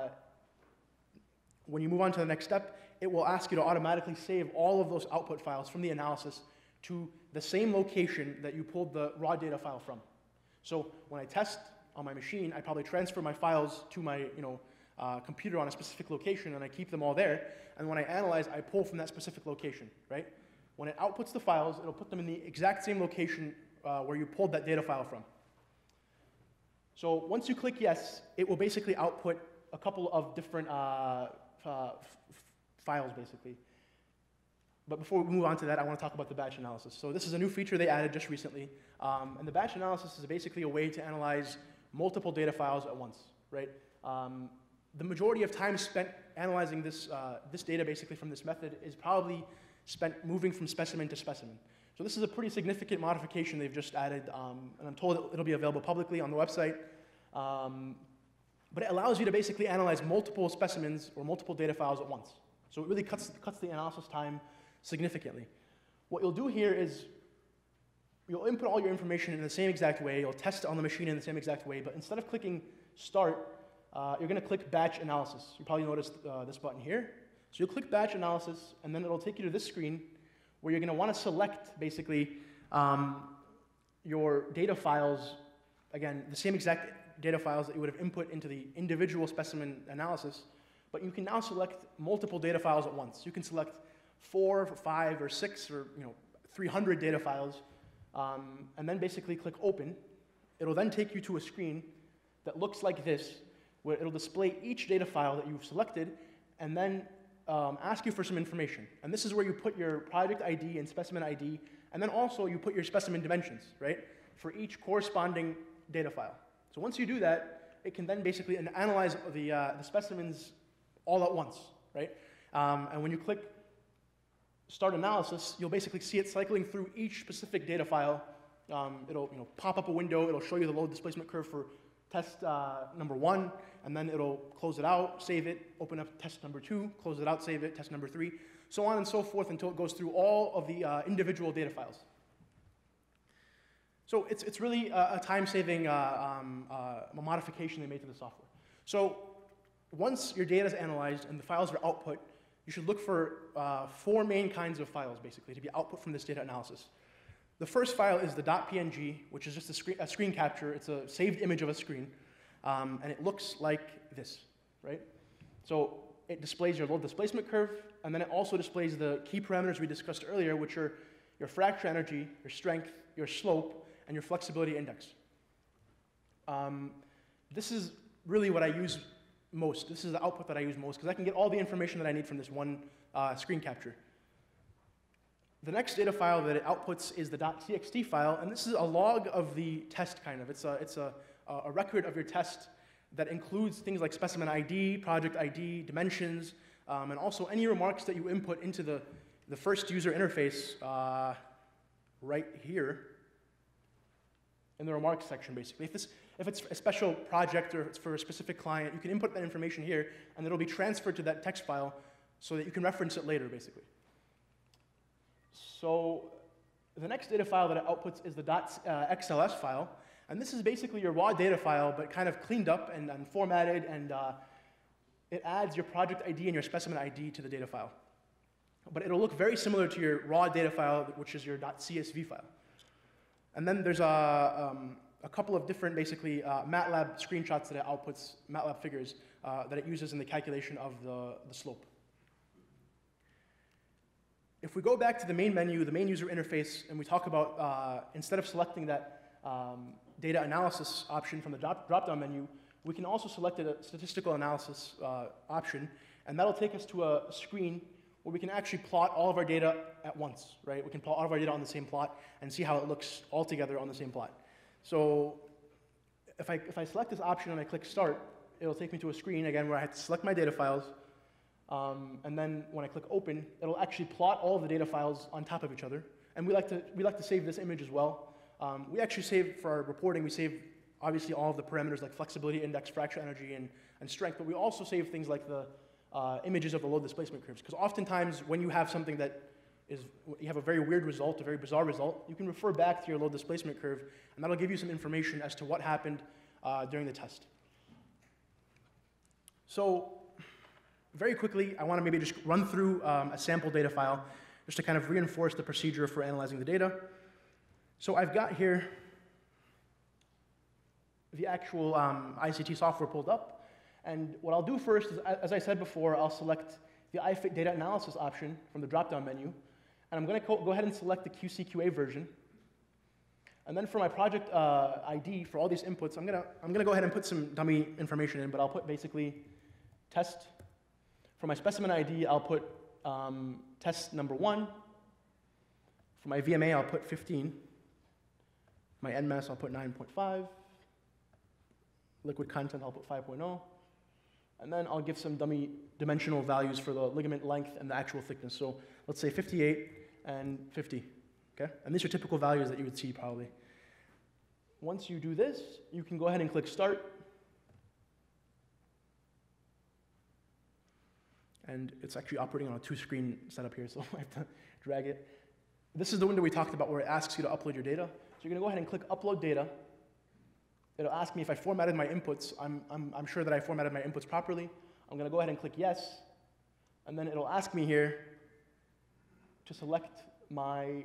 when you move on to the next step, it will ask you to automatically save all of those output files from the analysis to the same location that you pulled the raw data file from. So when I test on my machine, I probably transfer my files to my computer on a specific location, and I keep them all there. And when I analyze, I pull from that specific location, right? When it outputs the files, it'll put them in the exact same location where you pulled that data file from. So once you click yes, it will basically output a couple of different files, basically. But before we move on to that, I want to talk about the batch analysis. So this is a new feature they added just recently. And the batch analysis is basically a way to analyze multiple data files at once, right? The majority of time spent analyzing this data, basically from this method, is probably spent moving from specimen to specimen. So this is a pretty significant modification they've just added, and I'm told it'll be available publicly on the website. but it allows you to basically analyze multiple specimens or multiple data files at once. So it really cuts the analysis time significantly. What you'll do here is you'll input all your information in the same exact way, you'll test it on the machine in the same exact way, but instead of clicking Start, you're going to click Batch Analysis. You probably noticed this button here. So you'll click Batch Analysis, and then it'll take you to this screen where you're going to want to select, basically, your data files, again, the same exact data files that you would have input into the individual specimen analysis, but you can now select multiple data files at once. You can select 4, 5, or 6, or 300 data files, and then basically click Open. It'll then take you to a screen that looks like this, where it'll display each data file that you've selected, and then ask you for some information. And this is where you put your project ID and specimen ID, and then also you put your specimen dimensions, right, for each corresponding data file. So once you do that, it can then basically analyze the specimens all at once, right? And when you click Start Analysis, you'll basically see it cycling through each specific data file. It'll pop up a window, it'll show you the load displacement curve for test number 1, and then it'll close it out, save it, open up test number 2, close it out, save it, test number 3, so on and so forth until it goes through all of the individual data files. So it's really a time-saving modification they made to the software. So once your data is analyzed and the files are output, you should look for 4 main kinds of files, basically, to be output from this data analysis. The first file is the .png, which is just a screen capture. It's a saved image of a screen, and it looks like this, right? So it displays your load displacement curve, and then it also displays the key parameters we discussed earlier, which are your fracture energy, your strength, your slope, and your flexibility index. This is really what I use most. This is the output that I use most, because I can get all the information that I need from this one screen capture. The next data file that it outputs is the .txt file, and this is a log of the test, kind of. It's a record of your test that includes things like specimen ID, project ID, dimensions, and also any remarks that you input into the first user interface right here in the remarks section, basically. If it's a special project or if it's for a specific client, you can input that information here, and it'll be transferred to that text file so that you can reference it later, basically. So the next data file that it outputs is the .xls file, and this is basically your raw data file, but kind of cleaned up and formatted, and it adds your project ID and your specimen ID to the data file. But it'll look very similar to your raw data file, which is your .csv file. And then there's a couple of different, basically, MATLAB screenshots that it outputs, MATLAB figures, that it uses in the calculation of the slope. If we go back to the main menu, the main user interface, and we talk about, instead of selecting that data analysis option from the drop-down menu, we can also select a statistical analysis option, and that'll take us to a screen where we can actually plot all of our data at once, right? We can plot all of our data on the same plot and see how it looks all together on the same plot. So if I select this option and I click Start, it'll take me to a screen, again, where I have to select my data files, and then when I click Open, it'll actually plot all of the data files on top of each other. And we like to save this image as well. We actually save, for our reporting, we save obviously all of the parameters like flexibility index, fracture energy, and strength, but we also save things like the images of the load displacement curves. Because oftentimes when you have something that you have a very weird result, a very bizarre result, you can refer back to your load displacement curve, and that'll give you some information as to what happened during the test. So very quickly, I want to maybe just run through a sample data file just to kind of reinforce the procedure for analyzing the data. So I've got here the actual ICT software pulled up. And what I'll do first is, as I said before, I'll select the iFit data analysis option from the drop-down menu. And I'm going to go ahead and select the QC/QA version. And then for my project ID, for all these inputs, I'm going to go ahead and put some dummy information in, but I'll put basically test. For my specimen ID, I'll put test number 1. For my VMA, I'll put 15. My NMAS, I'll put 9.5. Liquid content, I'll put 5.0. And then I'll give some dummy dimensional values for the ligament length and the actual thickness. So let's say 58 and 50. Okay? And these are typical values that you would see probably. Once you do this, you can go ahead and click Start. and it's actually operating on a 2-screen setup here, so I have to drag it. This is the window we talked about where it asks you to upload your data. So you're going to go ahead and click Upload Data. It'll ask me if I formatted my inputs. I'm sure that I formatted my inputs properly. I'm going to go ahead and click Yes, and then it'll ask me here to select my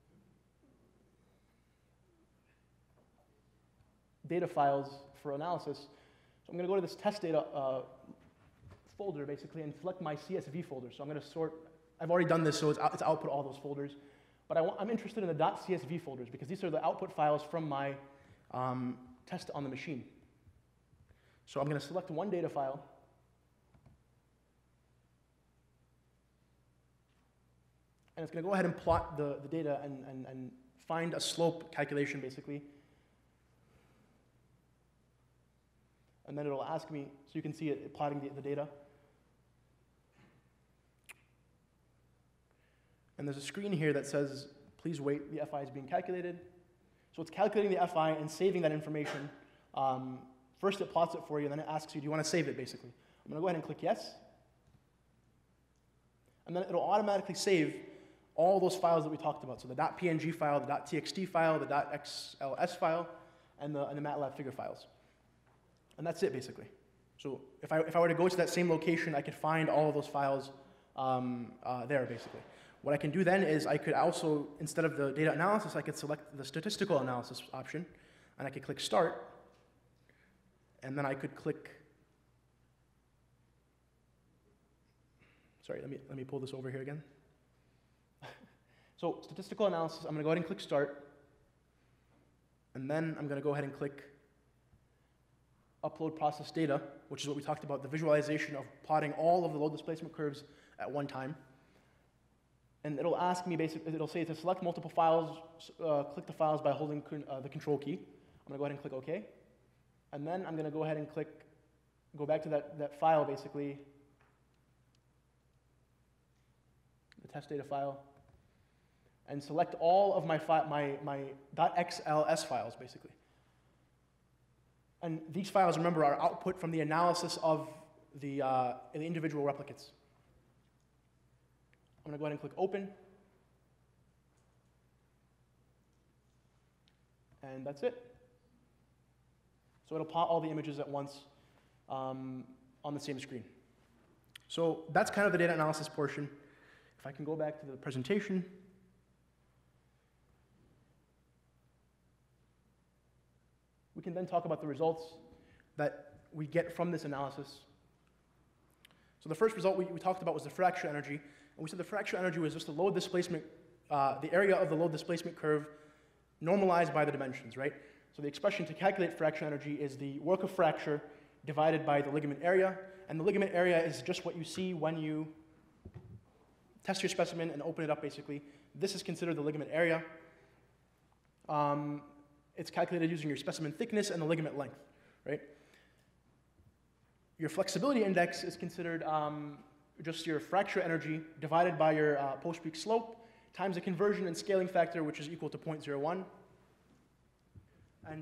data files for analysis. So I'm going to go to this test data folder, basically, and select my CSV folder. So I'm going to sort, I've already done this, so it's output all those folders. But I'm interested in the .csv folders, because these are the output files from my test on the machine. So I'm going to select one data file. And it's going to go ahead and plot the data and find a slope calculation, basically. And then it'll ask me, so you can see it plotting the data. And there's a screen here that says, please wait, the FI is being calculated. So it's calculating the FI and saving that information. First it plots it for you, and then it asks you, do you want to save it, basically? I'm going to go ahead and click yes. And then it'll automatically save all those files that we talked about. So the .png file, the .txt file, the .xls file, and the MATLAB figure files. And that's it, basically. So if I were to go to that same location, I could find all of those files there, basically. What I can do then is I could also, instead of the data analysis, I could select the statistical analysis option, and I could click Start, and then I could click, sorry, let me pull this over here again. So statistical analysis, I'm going to go ahead and click Start, and then I'm going to go ahead and click Upload Process Data, which is what we talked about, the visualization of plotting all of the load displacement curves at one time. And it'll ask me, basically, it'll say to select multiple files, click the files by holding the Control key. I'm going to go ahead and click OK. And then I'm going to go ahead and go back to that file, basically, the test data file, and select all of my .xls files, basically. And these files, remember, are output from the analysis of the individual replicates. I'm going to go ahead and click Open. And that's it. So it'll plot all the images at once on the same screen. So that's kind of the data analysis portion. If I can go back to the presentation. We can then talk about the results that we get from this analysis. So the first result we talked about was the fracture energy. And we said the fracture energy was just the load displacement, the area of the load displacement curve normalized by the dimensions, right? So the expression to calculate fracture energy is the work of fracture divided by the ligament area. And the ligament area is just what you see when you test your specimen and open it up, basically. This is considered the ligament area. It's calculated using your specimen thickness and the ligament length, right? Your flexibility index is considered just your fracture energy divided by your post-peak slope times a conversion and scaling factor, which is equal to 0.01. And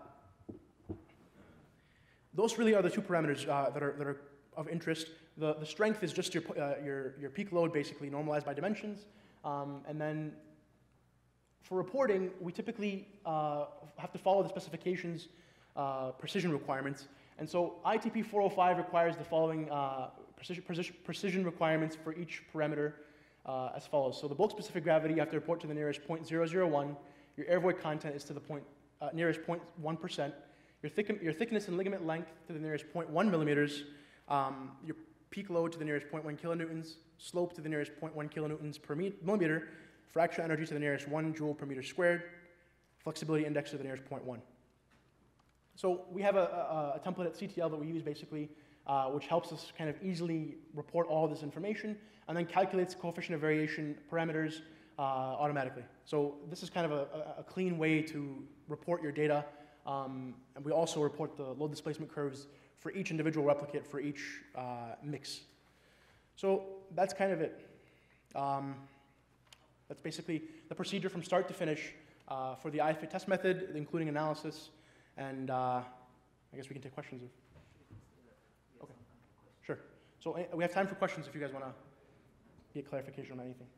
those really are the two parameters that are of interest. The strength is just your peak load, basically, normalized by dimensions. And then for reporting, we typically have to follow the specifications precision requirements. And so ITP 405 requires the following precision requirements for each parameter as follows. So the bulk specific gravity, you have to report to the nearest 0.001. Your air void content is to the nearest 0.1%. Your thickness and ligament length to the nearest 0.1 millimeters. Your peak load to the nearest 0.1 kilonewtons. Slope to the nearest 0.1 kilonewtons per millimeter. Fracture energy to the nearest 1 joule per meter squared. Flexibility index to the nearest 0.1. So we have a template at CTL that we use, basically, which helps us kind of easily report all of this information and then calculates coefficient of variation parameters automatically. So this is kind of a clean way to report your data. And we also report the load displacement curves for each individual replicate for each mix. So that's kind of it. That's basically the procedure from start to finish for the iFit test method, including analysis. And I guess we can take questions. Okay, sure. So we have time for questions if you guys want to get clarification on anything.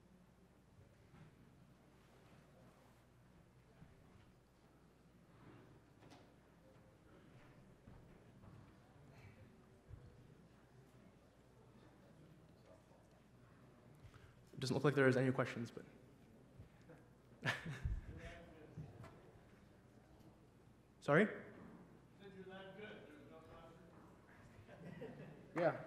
It doesn't look like there is any questions, but. Sorry? Said you're that good. There's no Yeah.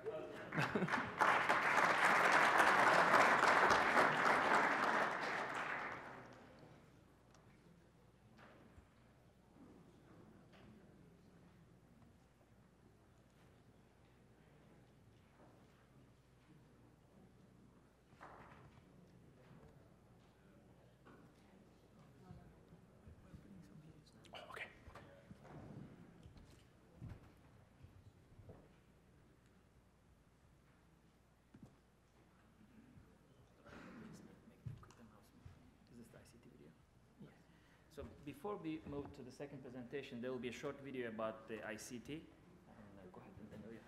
Oh, okay. Is this the ICT video? Yes. So before we move to the second presentation, there will be a short video about the ICT. And go ahead and then yeah.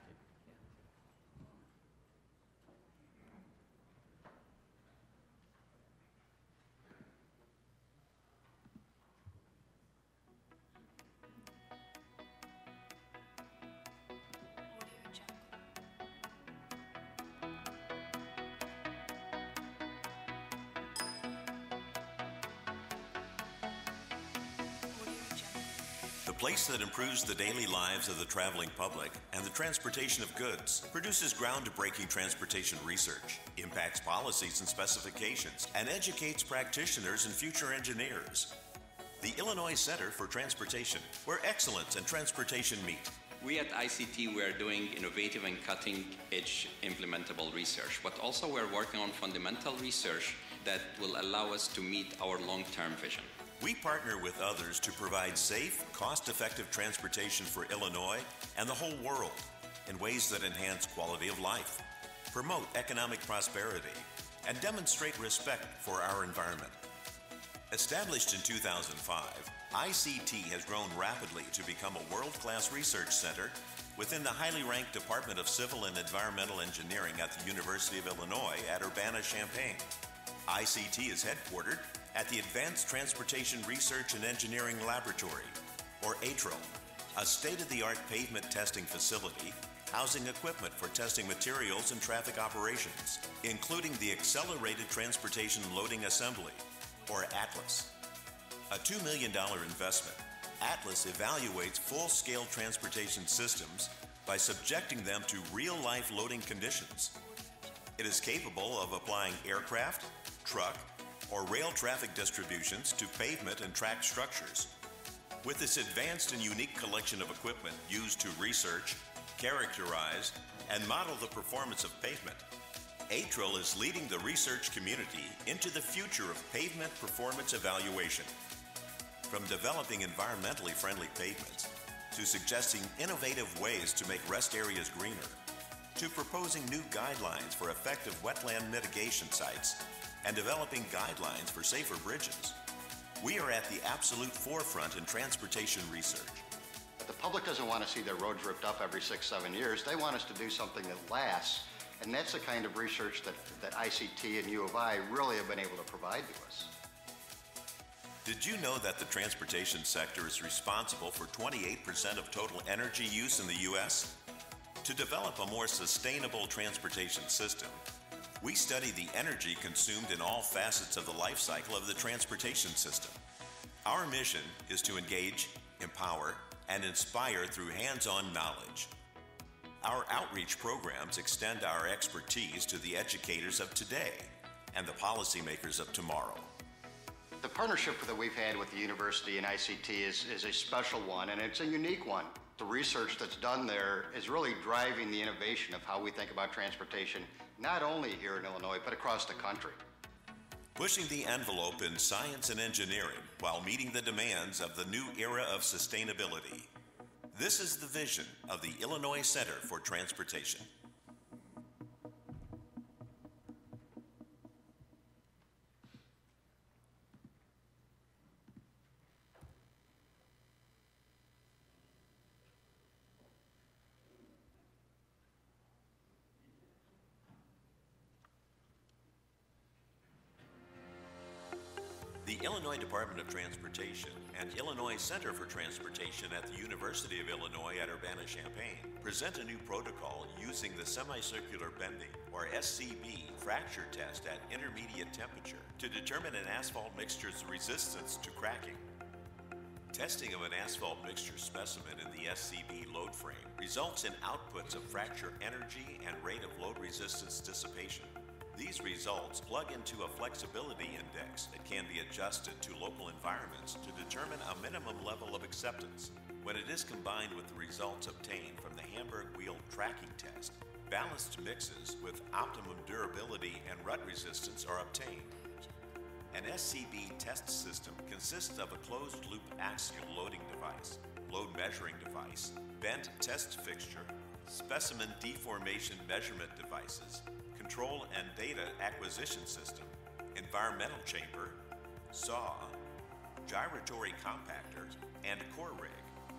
The place that improves the daily lives of the traveling public and the transportation of goods, produces groundbreaking transportation research, impacts policies and specifications, and educates practitioners and future engineers. The Illinois Center for Transportation, where excellence and transportation meet. We at ICT, we are doing innovative and cutting-edge implementable research, but also we're working on fundamental research that will allow us to meet our long-term vision. We partner with others to provide safe, cost-effective transportation for Illinois and the whole world in ways that enhance quality of life, promote economic prosperity, and demonstrate respect for our environment. Established in 2005, ICT has grown rapidly to become a world-class research center within the highly ranked Department of Civil and Environmental Engineering at the University of Illinois at Urbana-Champaign. ICT is headquartered at the Advanced Transportation Research and Engineering Laboratory, or ATRL, a state-of-the-art pavement testing facility housing equipment for testing materials and traffic operations, including the Accelerated Transportation Loading Assembly, or ATLAS. A $2 million investment, ATLAS evaluates full-scale transportation systems by subjecting them to real-life loading conditions. It is capable of applying aircraft, truck, or rail traffic distributions to pavement and track structures. With this advanced and unique collection of equipment used to research, characterize, and model the performance of pavement, ATRL is leading the research community into the future of pavement performance evaluation. From developing environmentally friendly pavements, to suggesting innovative ways to make rest areas greener, to proposing new guidelines for effective wetland mitigation sites, and developing guidelines for safer bridges. We are at the absolute forefront in transportation research. But the public doesn't want to see their roads ripped up every 6-7 years. They want us to do something that lasts, and that's the kind of research that ICT and U of I really have been able to provide to us. Did you know that the transportation sector is responsible for 28% of total energy use in the U.S.? To develop a more sustainable transportation system, we study the energy consumed in all facets of the life cycle of the transportation system. Our mission is to engage, empower, and inspire through hands-on knowledge. Our outreach programs extend our expertise to the educators of today and the policymakers of tomorrow. The partnership that we've had with the university and ICT is a special one, and it's a unique one. The research that's done there is really driving the innovation of how we think about transportation, not only here in Illinois, but across the country. Pushing the envelope in science and engineering while meeting the demands of the new era of sustainability. This is the vision of the Illinois Center for Transportation. The Illinois Department of Transportation and Illinois Center for Transportation at the University of Illinois at Urbana-Champaign present a new protocol using the semicircular bending, or SCB, fracture test at intermediate temperature to determine an asphalt mixture's resistance to cracking. Testing of an asphalt mixture specimen in the SCB load frame results in outputs of fracture energy and rate of load resistance dissipation. These results plug into a flexibility index that can be adjusted to local environments to determine a minimum level of acceptance. When it is combined with the results obtained from the Hamburg wheel tracking test, balanced mixes with optimum durability and rut resistance are obtained. An SCB test system consists of a closed-loop axial loading device, load measuring device, bent test fixture, specimen deformation measurement devices, control and data acquisition system, environmental chamber, saw, gyratory compactor, and core rig.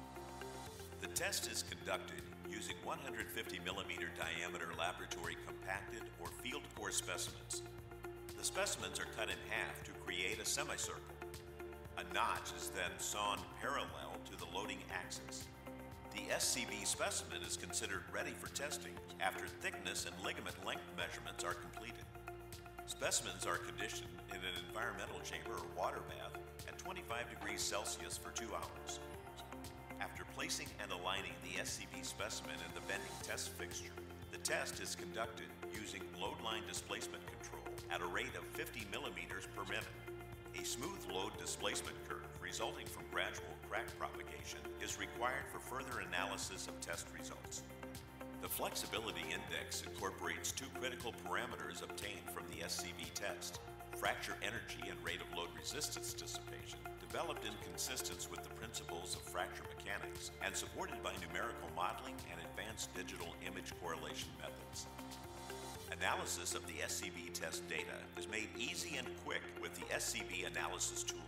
The test is conducted using 150 millimeter diameter laboratory compacted or field core specimens. The specimens are cut in half to create a semicircle. A notch is then sawn parallel to the loading axis. The SCB specimen is considered ready for testing after thickness and ligament length measurements are completed. Specimens are conditioned in an environmental chamber or water bath at 25 degrees Celsius for 2 hours. After placing and aligning the SCB specimen in the bending test fixture, the test is conducted using load line displacement control at a rate of 50 millimeters per minute. A smooth load displacement curve resulting from gradual crack propagation is required for further analysis of test results. The flexibility index incorporates two critical parameters obtained from the SCB test: fracture energy and rate of load resistance dissipation, developed in consistence with the principles of fracture mechanics and supported by numerical modeling and advanced digital image correlation methods. Analysis of the SCB test data is made easy and quick with the SCB analysis tool.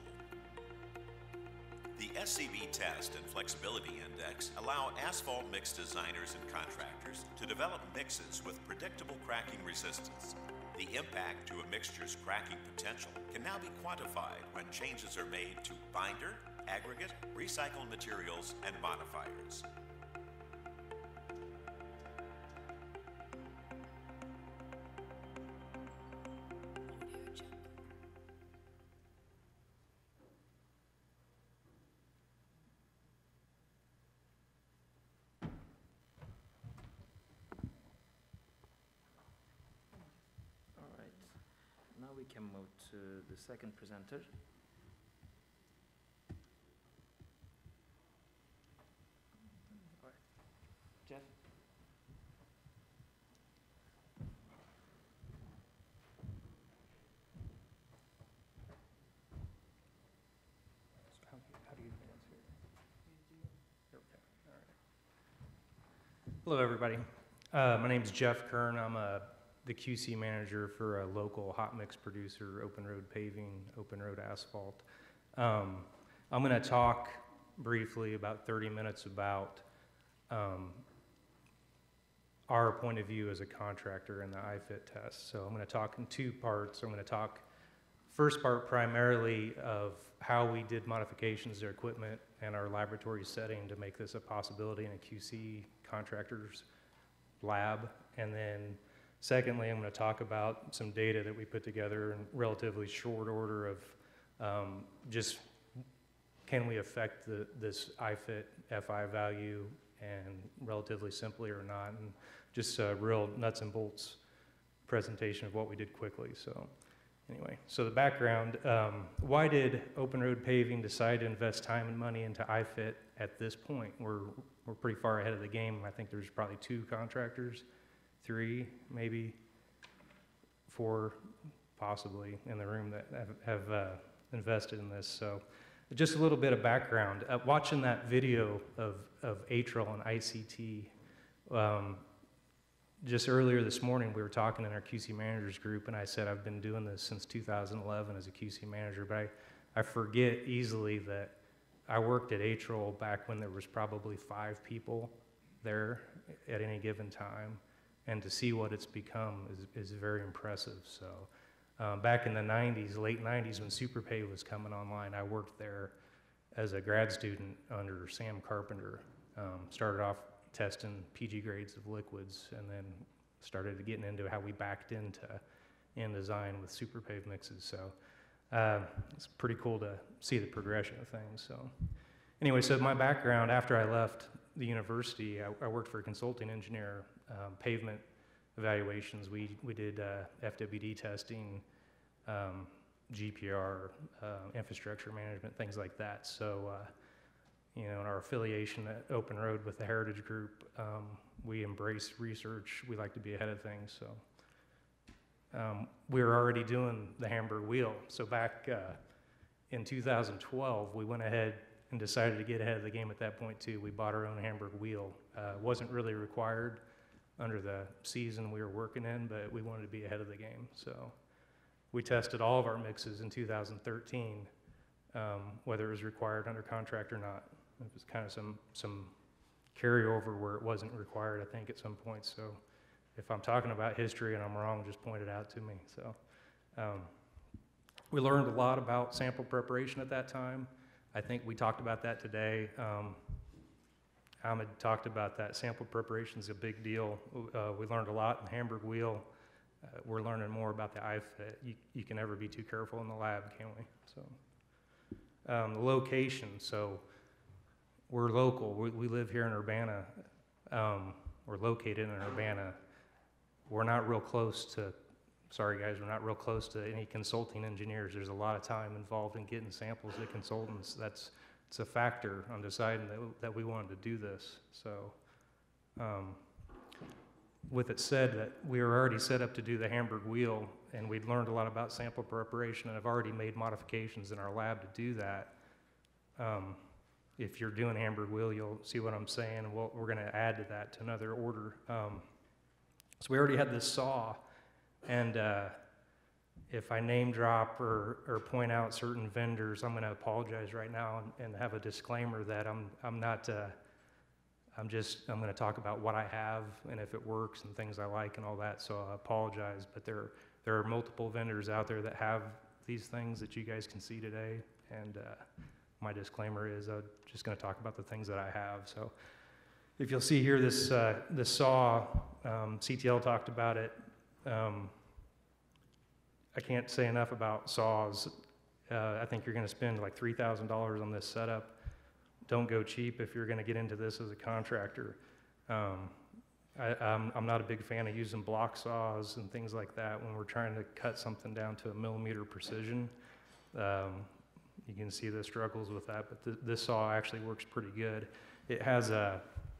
The SCB test and flexibility index allow asphalt mix designers and contractors to develop mixes with predictable cracking resistance. The impact to a mixture's cracking potential can now be quantified when changes are made to binder, aggregate, recycled materials, and modifiers. Now we can move to the second presenter. All right. Jeff? So how do you advance here? Okay, all right. Hello, everybody. My name is Jeff Kern. I'm the QC manager for a local hot mix producer, Open Road Paving, Open Road Asphalt. I'm going to talk briefly, about 30 minutes, about our point of view as a contractor in the iFit test. So I'm going to talk in two parts. I'm going to talk first part primarily of how we did modifications to equipment and our laboratory setting to make this a possibility in a QC contractor's lab. And then secondly, I'm going to talk about some data that we put together in relatively short order of just can we affect this iFit FI value and relatively simply or not, and just a real nuts and bolts presentation of what we did quickly. So anyway, so the background, why did Open Road Paving decide to invest time and money into iFit at this point? We're pretty far ahead of the game. I think there's probably 2 contractors, 3, maybe 4, possibly, in the room that have invested in this. So just a little bit of background. Watching that video of Atrel and ICT, just earlier this morning we were talking in our QC managers group, and I said I've been doing this since 2011 as a QC manager, but I forget easily that I worked at Atrel back when there was probably 5 people there at any given time. And to see what it's become is very impressive. So Back in the 90s, late 90s, when SuperPay was coming online, I worked there as a grad student under Sam Carpenter. Started off testing PG grades of liquids, and then started getting into how we backed into InDesign with SuperPave mixes. So it's pretty cool to see the progression of things. So anyway, so my background, after I left the university, I worked for a consulting engineer, pavement evaluations. We did FWD testing, GPR, infrastructure management, things like that. So, you know, in our affiliation at Open Road with the Heritage Group, we embrace research. We like to be ahead of things. So we were already doing the Hamburg wheel. So back in 2012, we went ahead and decided to get ahead of the game at that point too. We bought our own Hamburg wheel. Wasn't really required under the season we were working in, but we wanted to be ahead of the game. So we tested all of our mixes in 2013, whether it was required under contract or not. It was kind of some carryover where it wasn't required, I think, at some point. So if I'm talking about history and I'm wrong, just point it out to me. So we learned a lot about sample preparation at that time. I think we talked about that today. Ahmed talked about that. Sample preparation is a big deal. We learned a lot in the Hamburg wheel. We're learning more about the iFit. You can never be too careful in the lab, can we? So the location. So we're local. We live here in Urbana. We're located in Urbana. We're not real close to, sorry guys, we're not real close to any consulting engineers. There's a lot of time involved in getting samples to consultants. It's a factor on deciding that we wanted to do this. So with it said that we were already set up to do the Hamburg wheel, and we'd learned a lot about sample preparation, and I've already made modifications in our lab to do that. If you're doing Hamburg wheel, you'll see what I'm saying. We're going to add to that to another order. So we already had this saw, and if I name drop or point out certain vendors, I'm going to apologize right now and have a disclaimer that I'm going to talk about what I have and if it works and things I like and all that. So I apologize, but there are multiple vendors out there that have these things that you guys can see today. And my disclaimer is I'm just going to talk about the things that I have. So if you'll see here, this saw, CTL talked about it. I can't say enough about saws. I think you're going to spend like $3,000 on this setup. Don't go cheap if you're going to get into this as a contractor. I'm not a big fan of using block saws and things like that when we're trying to cut something down to a millimeter precision. You can see the struggles with that, but this saw actually works pretty good. It has a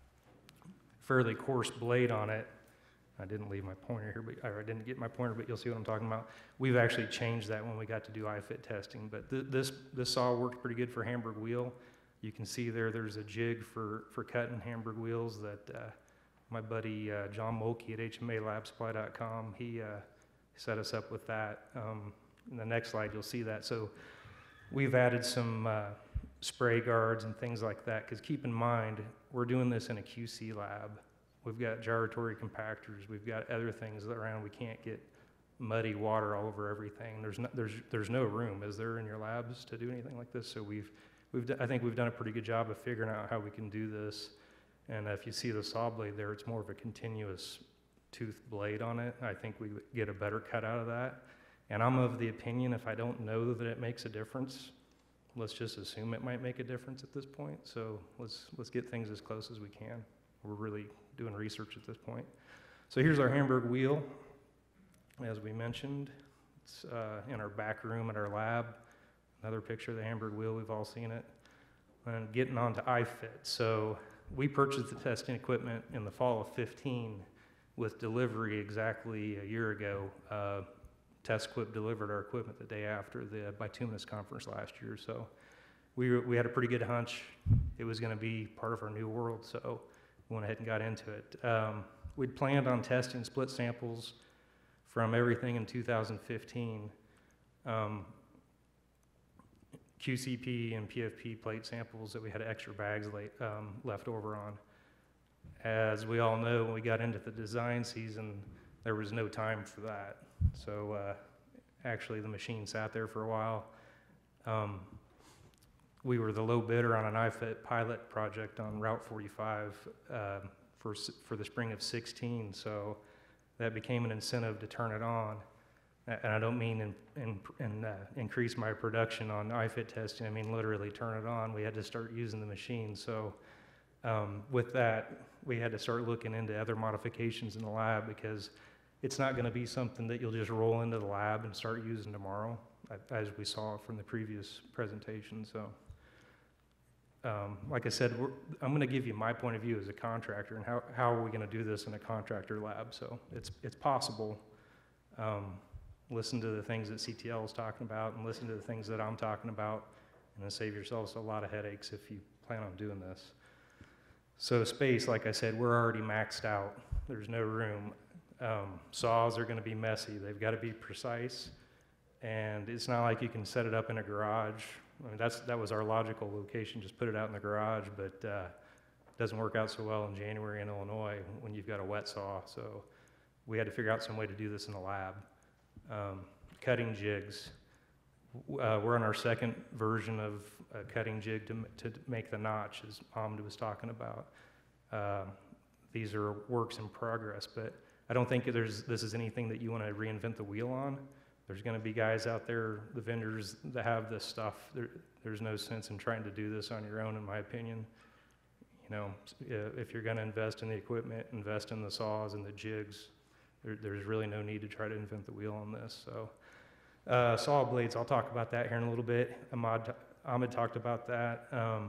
fairly coarse blade on it. I didn't leave my pointer here, or I didn't get my pointer, but you'll see what I'm talking about. We've actually changed that when we got to do iFit testing, but this saw worked pretty good for Hamburg wheel. You can see there's a jig for cutting Hamburg wheels that my buddy John Mulkey at HMALabsupply.com, he set us up with that. In the next slide, you'll see that. So we've added some spray guards and things like that, because keep in mind, we're doing this in a QC lab. We've got gyratory compactors. We've got other things around. We can't get muddy water all over everything. There's no room, is there, in your labs to do anything like this? So I think we've done a pretty good job of figuring out how we can do this. And if you see the saw blade there, it's more of a continuous tooth blade on it. I think we get a better cut out of that. And I'm of the opinion, if I don't know that it makes a difference, let's just assume it might make a difference at this point. So let's get things as close as we can. We're really doing research at this point. So here's our Hamburg wheel. As we mentioned, it's in our back room at our lab. Another picture of the Hamburg wheel, we've all seen it. And getting on to iFit. So we purchased the testing equipment in the fall of 15 with delivery exactly a year ago. TestQuip delivered our equipment the day after the Bituminous conference last year. So we had a pretty good hunch it was going to be part of our new world, so we went ahead and got into it. We'd planned on testing split samples from everything in 2015. QCP and PFP plate samples that we had extra bags left over on. As we all know, when we got into the design season, there was no time for that. So Actually, the machine sat there for a while. We were the low bidder on an iFit pilot project on Route 45 for the spring of 16, so that became an incentive to turn it on. And I don't mean increase my production on iFit testing, I mean literally turn it on. We had to start using the machine. So with that, we had to start looking into other modifications in the lab, because it's not going to be something that you'll just roll into the lab and start using tomorrow, as we saw from the previous presentation. So like I said, I'm going to give you my point of view as a contractor, and how are we going to do this in a contractor lab. So it's possible. Listen to the things that CTL is talking about, and listen to the things that I'm talking about, and then save yourselves a lot of headaches if you plan on doing this. So space, like I said, we're already maxed out. There's no room. Saws are going to be messy. They've got to be precise, and it's not like you can set it up in a garage. I mean, that was our logical location, just put it out in the garage, but it doesn't work out so well in January in Illinois when you've got a wet saw. So we had to figure out some way to do this in the lab. Cutting jigs. We're on our second version of a cutting jig to make the notch, as Ahmed was talking about. These are works in progress, but I don't think this is anything that you want to reinvent the wheel on. There's going to be guys out there, the vendors that have this stuff. There's no sense in trying to do this on your own, in my opinion. You know, if you're going to invest in the equipment, invest in the saws and the jigs. There's really no need to try to invent the wheel on this. So, saw blades, I'll talk about that here in a little bit. Ahmed talked about that.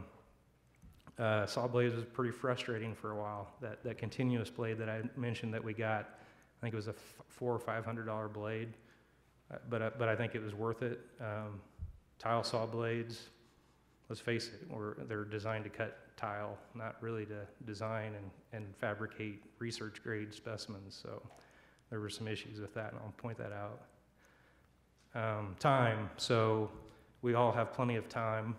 Saw blades was pretty frustrating for a while. That continuous blade that I mentioned that we got, I think it was a $400 or $500 blade, but I think it was worth it. Tile saw blades, let's face it, they're designed to cut tile, not really to design and fabricate research grade specimens. So there were some issues with that, and I'll point that out. Time, so we all have plenty of time.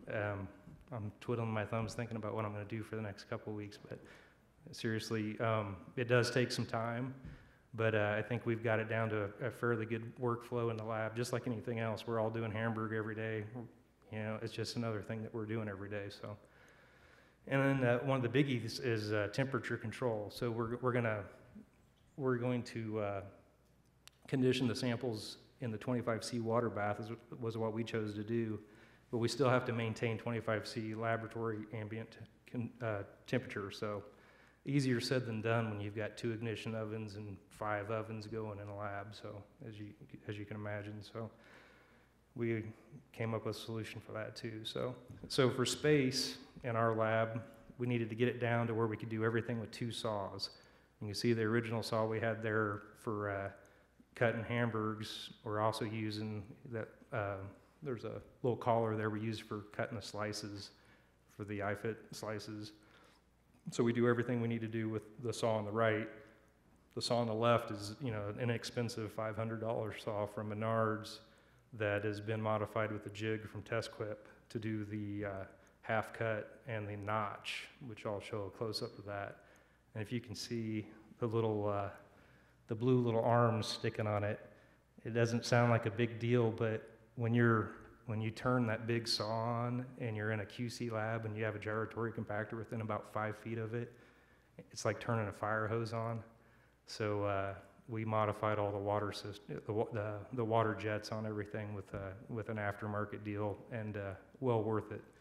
I'm twiddling my thumbs thinking about what I'm going to do for the next couple of weeks, but seriously, it does take some time, but I think we've got it down to a fairly good workflow in the lab. Just like anything else, we're all doing Hamburg every day. You know, it's just another thing that we're doing every day. So, and then one of the biggies is temperature control. So we're going to condition the samples in the 25C water bath was what we chose to do, but we still have to maintain 25C laboratory ambient temperature. So easier said than done when you've got 2 ignition ovens and 5 ovens going in a lab. So as you can imagine, so we came up with a solution for that too. So for space in our lab, we needed to get it down to where we could do everything with 2 saws. You can see the original saw we had there for cutting Hamburgs. We're also using that. There's a little collar there we use for cutting the slices for the iFit slices. So we do everything we need to do with the saw on the right. The saw on the left is, you know, an inexpensive $500 saw from Menards that has been modified with a jig from Testquip to do the half cut and the notch, which I'll show a close up of that. And if you can see the little, the blue little arms sticking on it, it doesn't sound like a big deal, but when you turn that big saw on and you're in a QC lab and you have a gyratory compactor within about 5 feet of it, it's like turning a fire hose on. So we modified all the water system, the water jets on everything with an aftermarket deal, and well worth it.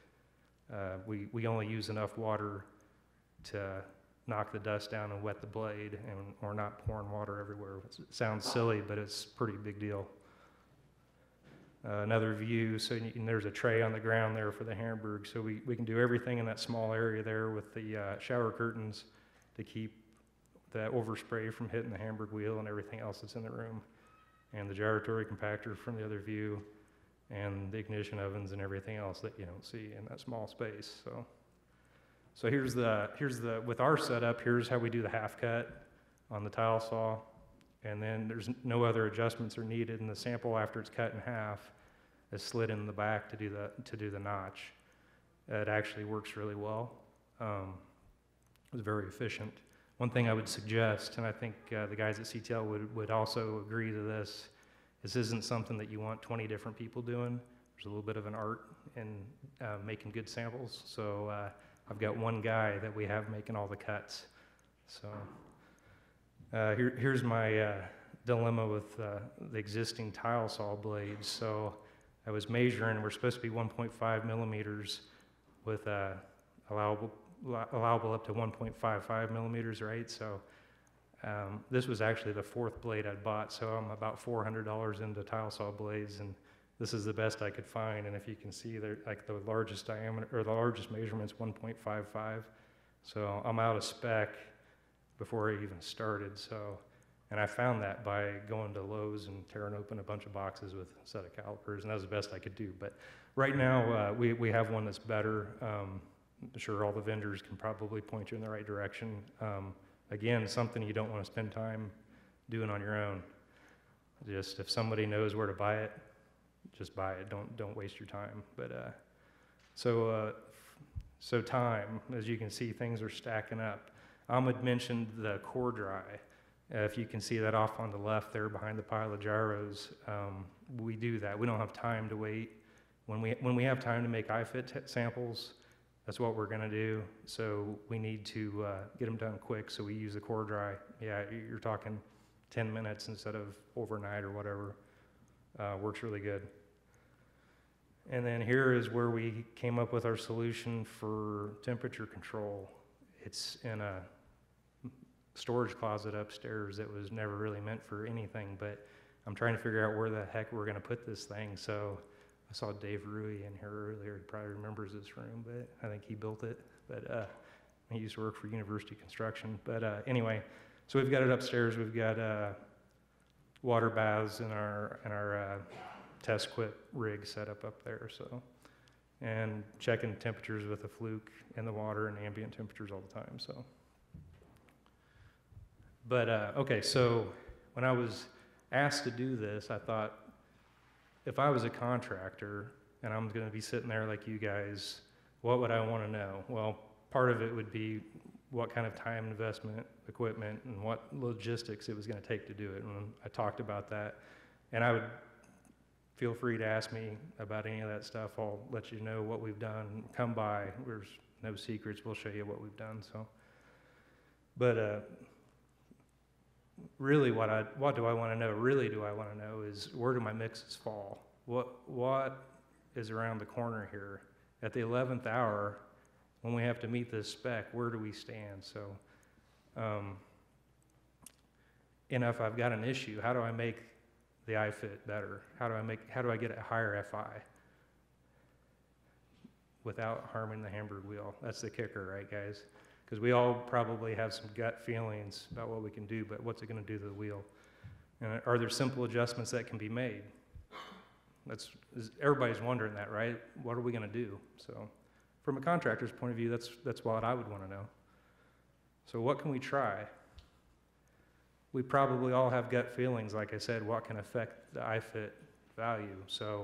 We only use enough water to knock the dust down and wet the blade, and we're not pouring water everywhere. It sounds silly, but it's a pretty big deal. Another view, so there's a tray on the ground there for the Hamburg, so we can do everything in that small area there with the shower curtains to keep the overspray from hitting the Hamburg wheel and everything else that's in the room, and the gyratory compactor from the other view, and the ignition ovens and everything else that you don't see in that small space. So here's the with our setup, here's how we do the half cut on the tile saw, and then there's no other adjustments are needed, and the sample after it's cut in half is slid in the back to do the notch. It actually works really well. It's very efficient. One thing I would suggest, and I think the guys at CTL would also agree to this, This isn't something that you want 20 different people doing. There's a little bit of an art in making good samples. So I've got one guy that we have making all the cuts. So here's my dilemma with the existing tile saw blades. So I was measuring, we're supposed to be 1.5 millimeters with allowable up to 1.55 millimeters, right? So this was actually the fourth blade I'd bought, so I'm about $400 into tile saw blades, and this is the best I could find. And if you can see, they're like the largest diameter, or the largest measurement's 1.55. So I'm out of spec before I even started. So, and I found that by going to Lowe's and tearing open a bunch of boxes with a set of calipers, and that was the best I could do. But right now, we have one that's better. I'm sure all the vendors can probably point you in the right direction. Again, something you don't want to spend time doing on your own. Just if somebody knows where to buy it, just buy it. Don't waste your time. But so time, as you can see, things are stacking up. Ahmed mentioned the core dry. If you can see that off on the left there behind the pile of gyros, we do that. We don't have time to wait. When we have time to make iFit samples, that's what we're going to do. So we need to get them done quick, so we use the core dry. Yeah, you're talking 10 minutes instead of overnight or whatever. Works really good. And then here is where we came up with our solution for temperature control. It's in a storage closet upstairs that was never really meant for anything, but I'm trying to figure out where the heck we're going to put this thing. So I saw Dave Rui in here earlier. He probably remembers this room, but I think he built it. But he used to work for University Construction. But anyway, so we've got it upstairs. We've got water baths in our test quit rig set up there. So, and checking temperatures with a fluke in the water and ambient temperatures all the time. So, but okay. So when I was asked to do this, I thought, if I was a contractor and I'm going to be sitting there like you guys, what would I want to know? Well, part of it would be what kind of time investment, equipment, and what logistics it was going to take to do it. And I talked about that. And I would feel free to ask me about any of that stuff. I'll let you know what we've done. Come by. There's no secrets. We'll show you what we've done. So, but really, what do I want to know? Really, do I want to know is, where do my mixes fall? What is around the corner here? At the 11th hour, when we have to meet this spec, where do we stand? So, and if I've got an issue, how do I make the iFit better? How do I get a higher FI without harming the Hamburg wheel? That's the kicker, right, guys? Because we all probably have some gut feelings about what we can do, but what's it going to do to the wheel? And are there simple adjustments that can be made? Everybody's wondering that, right? What are we going to do? So, from a contractor's point of view, that's what I would want to know. So, what can we try? We probably all have gut feelings, like I said, what can affect the iFit value. So,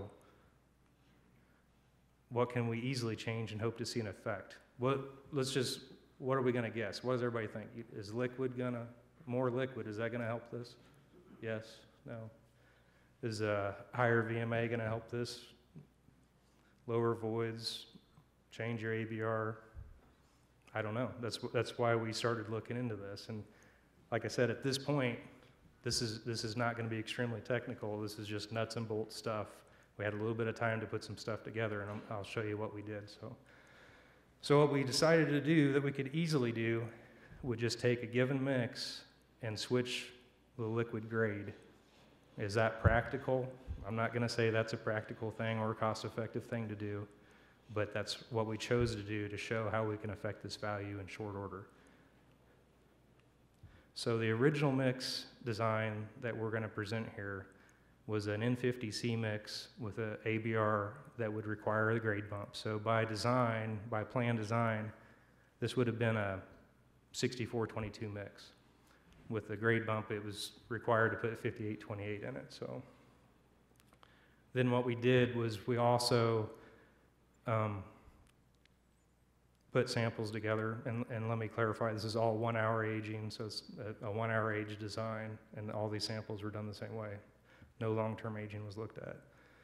what can we easily change and hope to see an effect? What are we going to guess? What does everybody think? Is more liquid, is that going to help this? Yes? No? Is higher VMA going to help this? Lower voids? Change your ABR? I don't know. That's why we started looking into this. And like I said, at this point, this is not going to be extremely technical. This is just nuts and bolts stuff. We had a little bit of time to put some stuff together, and I'll show you what we did. So what we decided to do that we could easily do would just take a given mix and switch the liquid grade. Is that practical? I'm not going to say that's a practical thing or a cost-effective thing to do, but that's what we chose to do to show how we can affect this value in short order. So the original mix design that we're going to present here was an N50C mix with an ABR that would require a grade bump. So by plan design, this would have been a 6422 mix. With the grade bump, it was required to put 5828 in it. So then what we did was we also put samples together, and let me clarify, this is all 1 hour aging, so it's a 1 hour age design, and all these samples were done the same way. No long-term aging was looked at.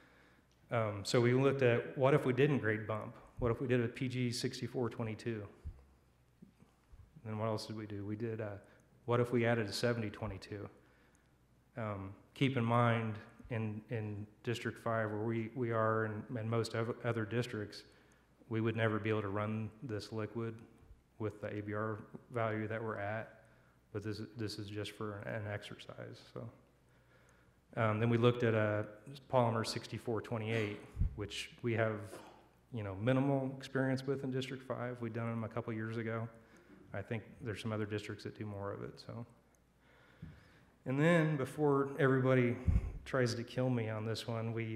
So we looked at what if we didn't grade bump? What if we did a PG 6422? And what else did we do? We did, what if we added a 7022? Keep in mind, in District 5, where we are, and most other districts, we would never be able to run this liquid with the ABR value that we're at, but this is just for an exercise. So then we looked at a polymer 6428, which we have, minimal experience with in District 5. We've done them a couple years ago. I think there's some other districts that do more of it. So, and then before everybody tries to kill me on this one, we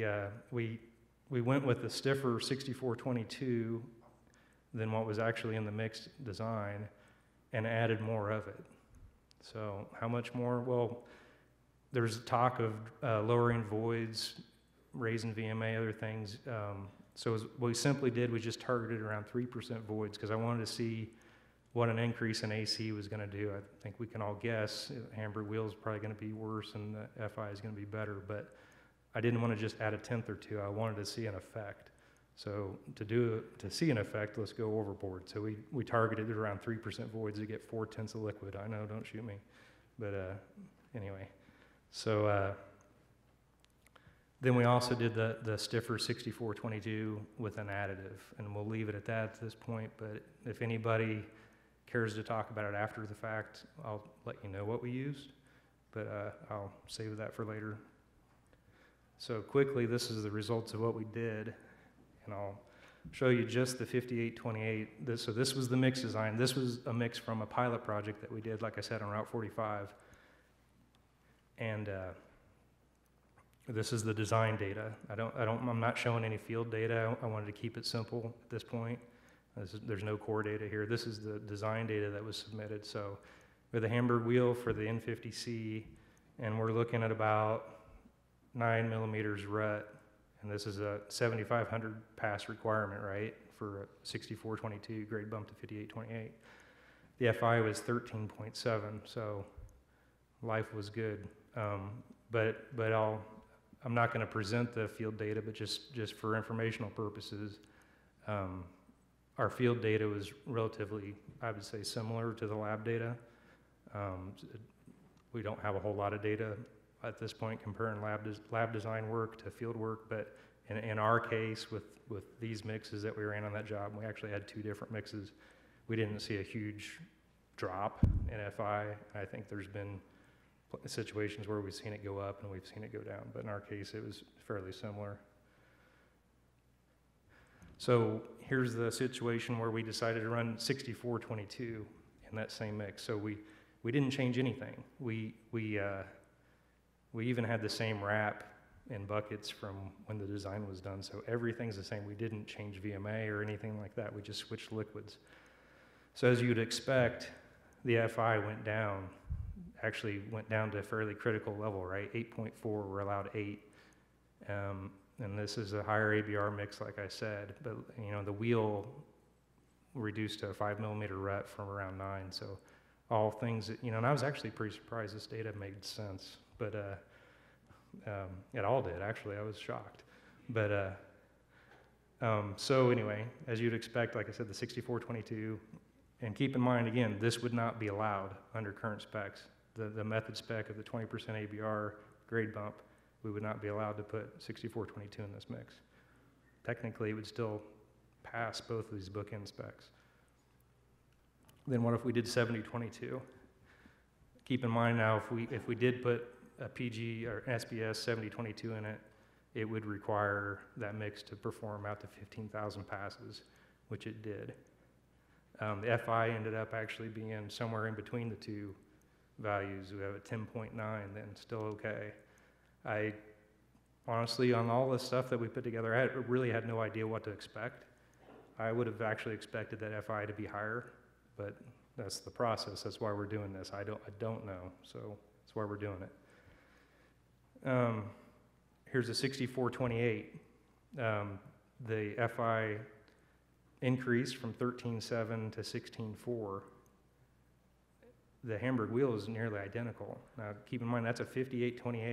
went with the stiffer 6422 than what was actually in the mixed design, and added more of it. So how much more? Well, there's talk of lowering voids, raising VMA, other things. So what we simply did was just targeted around 3% voids, because I wanted to see what an increase in AC was going to do. I think we can all guess Hamburg wheel is probably going to be worse and the FI is going to be better, but I didn't want to just add a tenth or two. I wanted to see an effect. So to see an effect, let's go overboard. So we targeted around 3% voids to get 4/10 of liquid. I know, don't shoot me. But anyway, so then we also did the stiffer 6422 with an additive, and we'll leave it at that at this point. But if anybody cares to talk about it after the fact, I'll let you know what we used, but I'll save that for later. So quickly, this is the results of what we did, and I'll show you just the 5828. So this was the mix design. This was a mix from a pilot project that we did, like I said, on Route 45. And this is the design data. I'm not showing any field data. I wanted to keep it simple at this point. There's no core data here. This is the design data that was submitted. So with the Hamburg wheel for the N50C, and we're looking at about 9 millimeters rut, and this is a 7,500 pass requirement, right, for a 6422 grade bump to 5828. The FI was 13.7, so life was good. But I'm not going to present the field data, but just for informational purposes, our field data was relatively, I would say, similar to the lab data. We don't have a whole lot of data at this point comparing lab design work to field work, but in our case, with these mixes that we ran on that job, we actually had 2 different mixes. We didn't see a huge drop in FI. I think there's been situations where we've seen it go up and we've seen it go down, but in our case, it was fairly similar. So here's the situation where we decided to run 6422 in that same mix. So we didn't change anything. We even had the same wrap in buckets from when the design was done. So everything's the same. We didn't change VMA or anything like that. We just switched liquids. So as you'd expect, the FI went down, actually went down to a fairly critical level, right? 8.4, we're allowed 8. And this is a higher ABR mix, like I said, but the wheel reduced to a 5 millimeter rut from around 9. So all things that, and I was actually pretty surprised this data made sense, but it all did, actually. I was shocked. But so anyway, as you'd expect, like I said, the 6422, and keep in mind, again, this would not be allowed under current specs. The method spec of the 20% ABR grade bump, we would not be allowed to put 6422 in this mix. Technically, it would still pass both of these bookend specs. Then what if we did 7022? Keep in mind now, if we did put a PG or SBS 7022 in it, it would require that mix to perform out to 15,000 passes, which it did. The FI ended up actually being somewhere in between the 2 values. We have a 10.9, then still okay. I honestly, on all the stuff that we put together, I really had no idea what to expect. I would have actually expected that FI to be higher, but that's the process. That's why we're doing this. I don't know, so that's why we're doing it. Here's a 6428. The FI increased from 13.7 to 16.4. The Hamburg wheel is nearly identical. Now, keep in mind, that's a 5828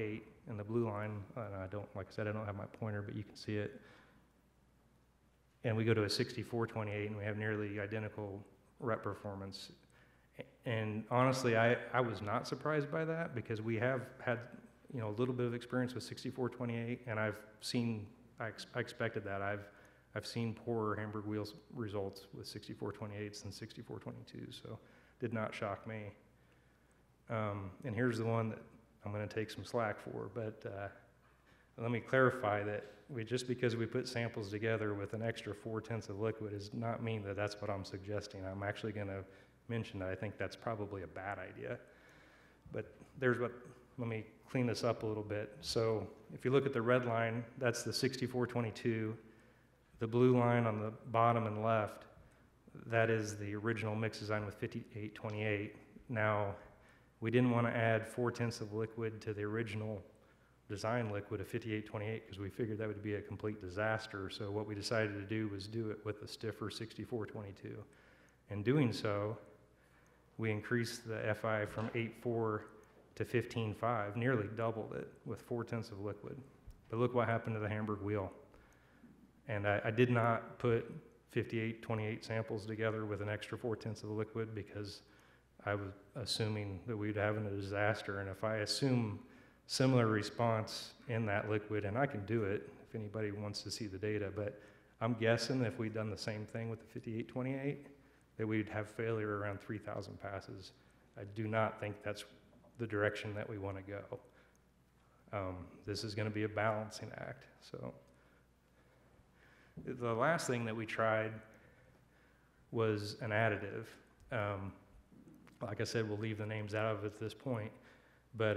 and the blue line, and I don't, like I said, I don't have my pointer, but you can see it. And we go to a 6428, and we have nearly identical rep performance. And honestly, I was not surprised by that, because we have had, you know, a little bit of experience with 6428, and I've seen, I expected that. I've seen poorer Hamburg wheels results with 6428s than 6422, so did not shock me. And here's the one that I'm going to take some slack for, but let me clarify that just because we put samples together with an extra 0.4 of liquid does not mean that that's what I'm suggesting. I'm actually going to mention that I think that's probably a bad idea. But there's what, let me clean this up a little bit. So if you look at the red line, that's the 6422. The blue line on the bottom and left, that is the original mix design with 5828. Now, we didn't want to add 0.4 of liquid to the original design liquid of 5828 because we figured that would be a complete disaster. So what we decided to do was do it with a stiffer 6422. In doing so, we increased the FI from 8.4 to 15.5, nearly doubled it with 0.4 of liquid. But look what happened to the Hamburg wheel. And I did not put 5828 samples together with an extra 0.4 of liquid because I was assuming that we'd have a disaster. And if I assume similar response in that liquid, and I can do it if anybody wants to see the data, but I'm guessing if we'd done the same thing with the 5828, that we'd have failure around 3,000 passes. I do not think that's the direction that we want to go. This is going to be a balancing act. So the last thing that we tried was an additive. Like I said, we'll leave the names out of it at this point, but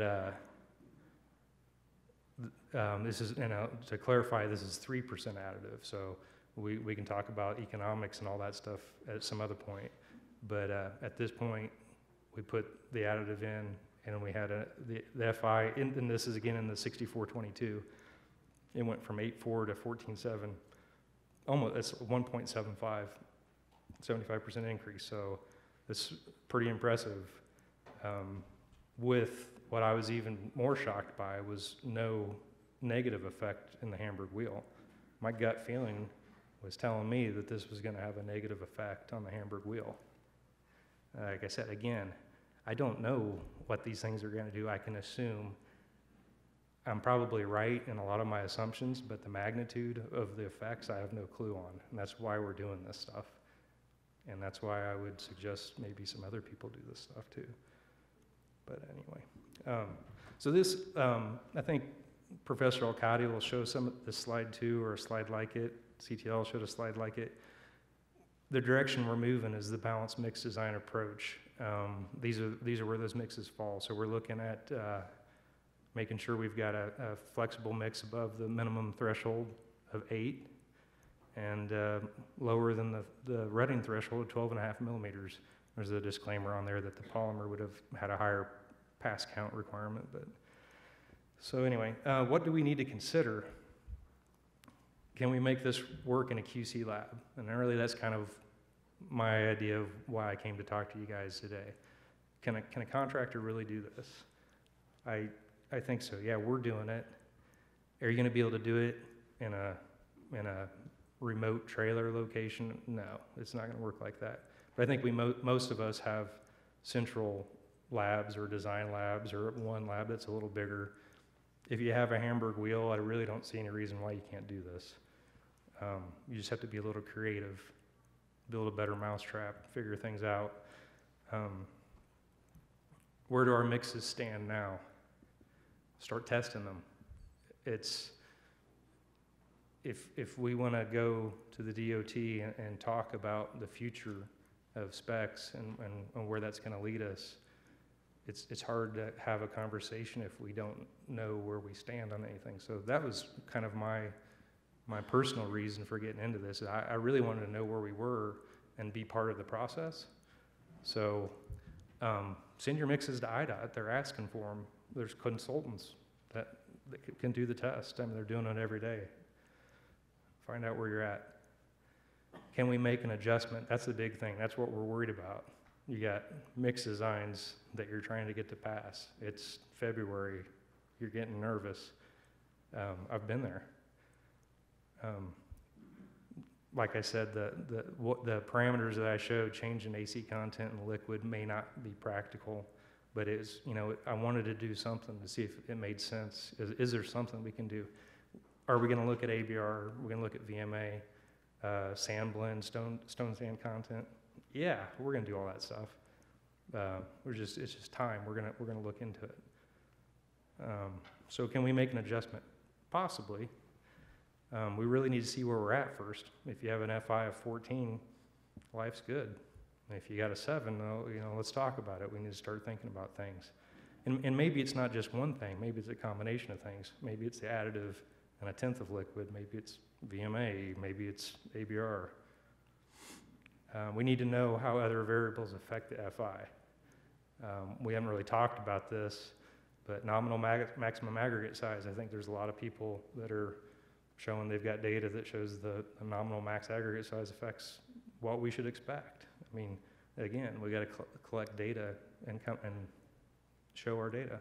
this is, to clarify, this is 3% additive. So we can talk about economics and all that stuff at some other point. But at this point, we put the additive in, and we had the FI, and this is again in the 6422. It went from 8.4 to 14.7. Almost, that's 1.75, 75% increase. So it's pretty impressive. With what I was even more shocked by was no negative effect in the Hamburg wheel. My gut feeling was telling me that this was going to have a negative effect on the Hamburg wheel. Like I said, again, I don't know what these things are going to do. I can assume I'm probably right in a lot of my assumptions, but the magnitude of the effects I have no clue on, and that's why we're doing this stuff. And that's why I would suggest maybe some other people do this stuff too. But anyway, so this, I think Professor Alcati will show some of this slide too, or a slide like it. CTL showed a slide like it. The direction we're moving is the balanced mix design approach. These are where those mixes fall. So we're looking at making sure we've got a flexible mix above the minimum threshold of 8 and lower than the Reading threshold of 12.5 millimeters. There's a disclaimer on there that the polymer would have had a higher pass count requirement. But so anyway, what do we need to consider? Can we make this work in a QC lab? And really that's kind of my idea of why I came to talk to you guys today. Can a contractor really do this? I think so. Yeah, we're doing it. Are you going to be able to do it in a remote trailer location? No, it's not going to work like that. But I think most of us have central labs or design labs or one lab that's a little bigger. If you have a Hamburg wheel, I really don't see any reason why you can't do this. You just have to be a little creative, build a better mousetrap, figure things out. Where do our mixes stand now? Start testing them. It's, if we want to go to the DOT and talk about the future of specs and where that's going to lead us, it's hard to have a conversation if we don't know where we stand on anything. So that was kind of my personal reason for getting into this. I really wanted to know where we were and be part of the process. So send your mixes to IDOT. They're asking for them. There's consultants that can do the test. I mean, they're doing it every day. Find out where you're at. Can we make an adjustment? That's the big thing. That's what we're worried about. You got mix designs that you're trying to get to pass. It's February. You're getting nervous. I've been there. Like I said, the parameters that I showed, changing AC content in the liquid, may not be practical, but it's, I wanted to do something to see if it made sense. Is there something we can do? Are we going to look at ABR? Are we going to look at VMA, sand blend, stone sand content? Yeah, we're going to do all that stuff. It's just time. We're gonna look into it. So can we make an adjustment? Possibly. We really need to see where we're at first. If you have an FI of 14, life's good. If you got a 7, let's talk about it. We need to start thinking about things. And maybe it's not just one thing. Maybe it's a combination of things. Maybe it's the additive and a tenth of liquid. Maybe it's VMA. Maybe it's ABR. We need to know how other variables affect the FI. We haven't really talked about this, but nominal maximum aggregate size, I think there's a lot of people that are showing they've got data that shows the nominal max aggregate size affects what we should expect. I mean, again, we got to collect data and show our data.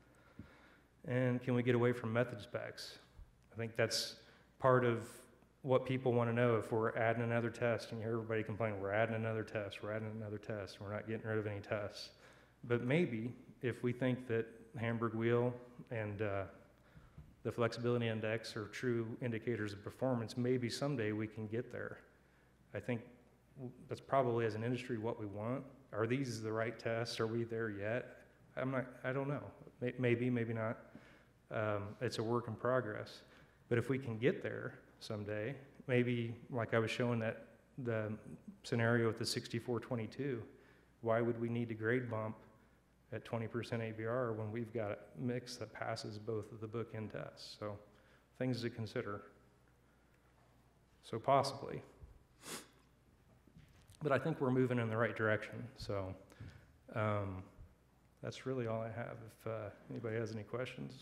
And can we get away from method specs? I think that's part of what people want to know. If we're adding another test, and you hear everybody complaining, we're adding another test, we're not getting rid of any tests. But maybe if we think that Hamburg wheel and the flexibility index are true indicators of performance, maybe someday we can get there. I think that's probably, as an industry, what we want. Are these the right tests? Are we there yet? I don't know. Maybe, maybe not. It's a work in progress. But if we can get there someday, maybe like I was showing that the scenario with the 6422, why would we need to grade bump at 20% ABR when we've got a mix that passes both of the bookend tests? So things to consider. So possibly. But I think we're moving in the right direction. So that's really all I have. If anybody has any questions.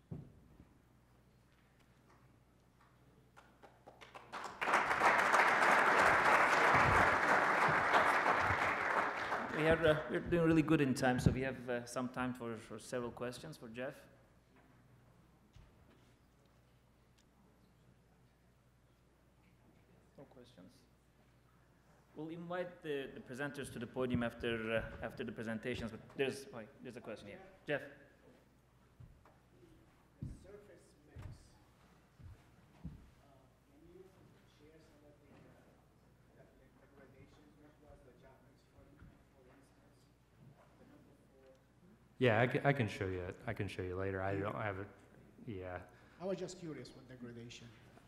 We're doing really good in time, so we have some time for several questions for Jeff. No questions? We'll invite the presenters to the podium after the presentations, but there's a question here. Jeff. Yeah, I can show you. I can show you later. I don't have it. Yeah. I was just curious what degradation.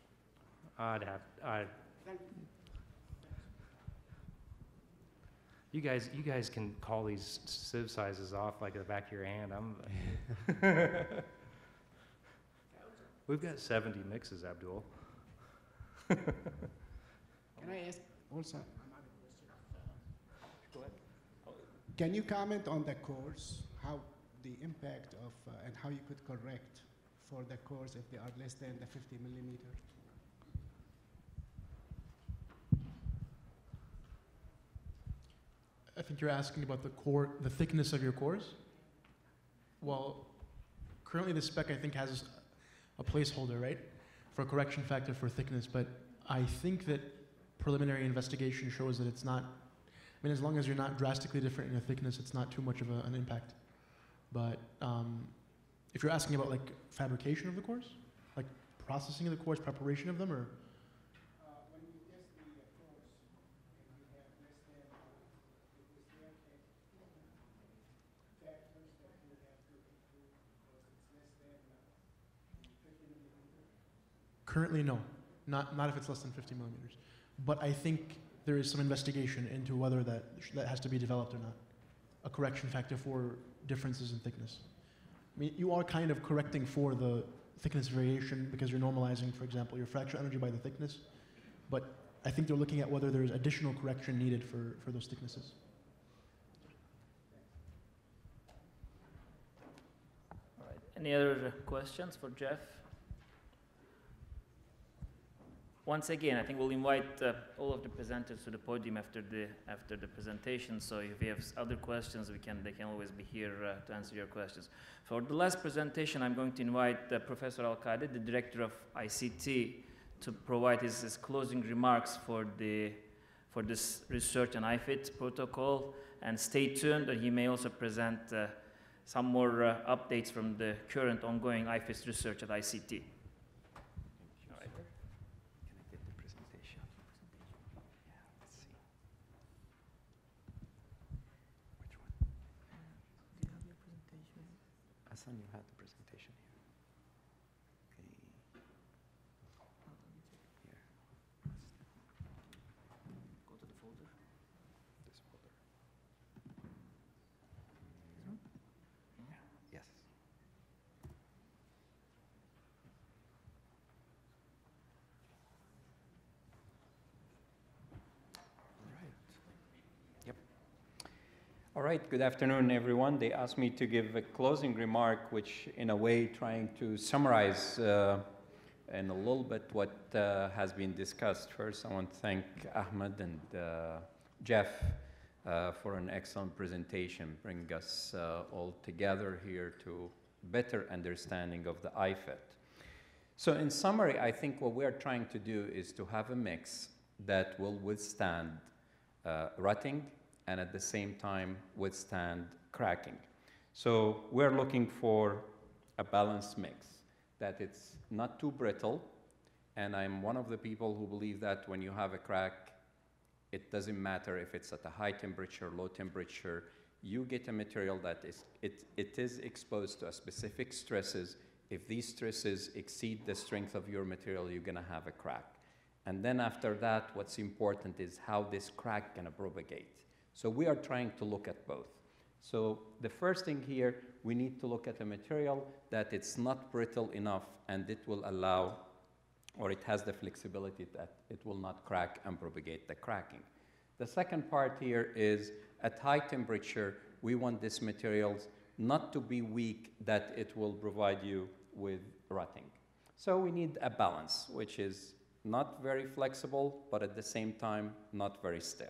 You guys can call these sieve sizes off like the back of your hand. We've got 70 mixes, Abdul. Can I ask also another question? Go ahead. Can you comment on the cores, how the impact of, and how you could correct for the cores if they are less than the 50 millimeter? I think you're asking about the thickness of your cores. Well, currently the spec I think has a placeholder, right, for a correction factor for thickness, but I think that preliminary investigation shows that it's not, I mean, as long as you're not drastically different in the thickness, it's not too much of an impact. But if you're asking about like fabrication of the cores, like processing of the cores, preparation of them, or? When you test the cores and you have less than, is there factors that you have to improve because it's less than 50 millimeters? Currently, no. Not if it's less than 50 millimeters. But I think there is some investigation into whether that has to be developed or not. A correction factor for differences in thickness. I mean, you are kind of correcting for the thickness variation because you're normalizing, for example, your fracture energy by the thickness. But I think they're looking at whether there's additional correction needed for those thicknesses. All right. Any other questions for Jeff? once again, I think we'll invite all of the presenters to the podium after the presentation. So if you have other questions, they can always be here to answer your questions. For the last presentation, I'm going to invite Professor Al-Qadi, the director of ICT, to provide his closing remarks for this research on IFIT protocol. And stay tuned, he may also present some more updates from the current ongoing IFIT research at ICT. All right. Can I get the presentation? Yeah, let's see. Which one? Do you have your presentation? Hassan, you had the presentation here. Okay. Here. Go to the folder. This folder. Yes. Yep. All right, good afternoon, everyone. They asked me to give a closing remark, which in a way trying to summarize in a little bit what has been discussed. First, I want to thank Ahmed and Jeff for an excellent presentation, bringing us all together here to better understanding of the IFIT. So in summary, I think what we are trying to do is to have a mix that will withstand rutting and at the same time withstand cracking. So we're looking for a balanced mix, that it's not too brittle, and I'm one of the people who believe that when you have a crack, it doesn't matter if it's at a high temperature, low temperature, you get a material that it is exposed to a specific stresses. If these stresses exceed the strength of your material, you're gonna have a crack. And then after that, what's important is how this crack gonna propagate. So we are trying to look at both. So the first thing here, we need to look at a material that it's not brittle enough and it will allow, or it has the flexibility that it will not crack and propagate the cracking. The second part here is at high temperature, we want this materials not to be weak that it will provide you with rutting. So we need a balance, which is not very flexible, but at the same time, not very stiff.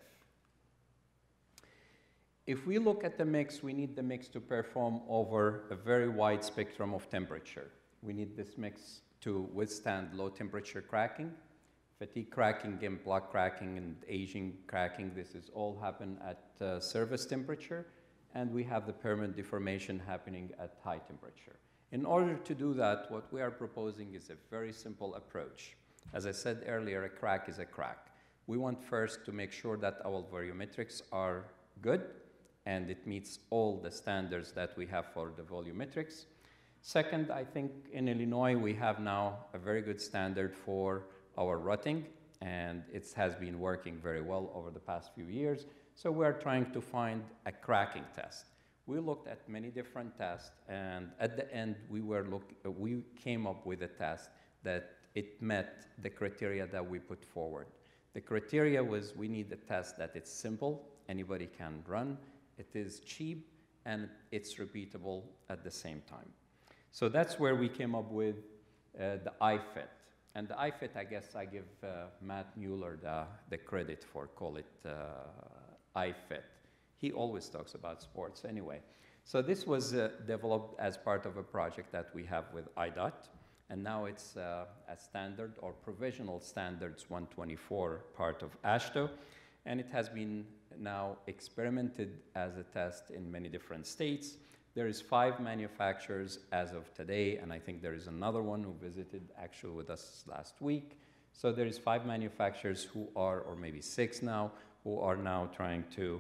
If we look at the mix, we need the mix to perform over a very wide spectrum of temperature. We need this mix to withstand low temperature cracking, fatigue cracking, and block cracking, and aging cracking. This is all happen at service temperature, and we have the permanent deformation happening at high temperature. In order to do that, what we are proposing is a very simple approach. As I said earlier, a crack is a crack. We want first to make sure that our volumetrics are good, and it meets all the standards that we have for the volumetrics. Second, I think in Illinois, we have now a very good standard for our rutting, and it has been working very well over the past few years. So we're trying to find a cracking test. We looked at many different tests, and at the end, we came up with a test that it met the criteria that we put forward. The criteria was we need a test that it's simple, anybody can run, it is cheap, and it's repeatable at the same time. So that's where we came up with the IFIT. And the IFIT, I guess I give Matt Mueller the credit for call it IFIT. He always talks about sports anyway. So this was developed as part of a project that we have with IDOT, and now it's a standard or provisional standards 124 part of AASHTO, and it has been now experimented as a test in many different states. There is 5 manufacturers as of today, and I think there is another one who visited actually with us last week. So there is 5 manufacturers who are, or maybe 6 now, who are now trying to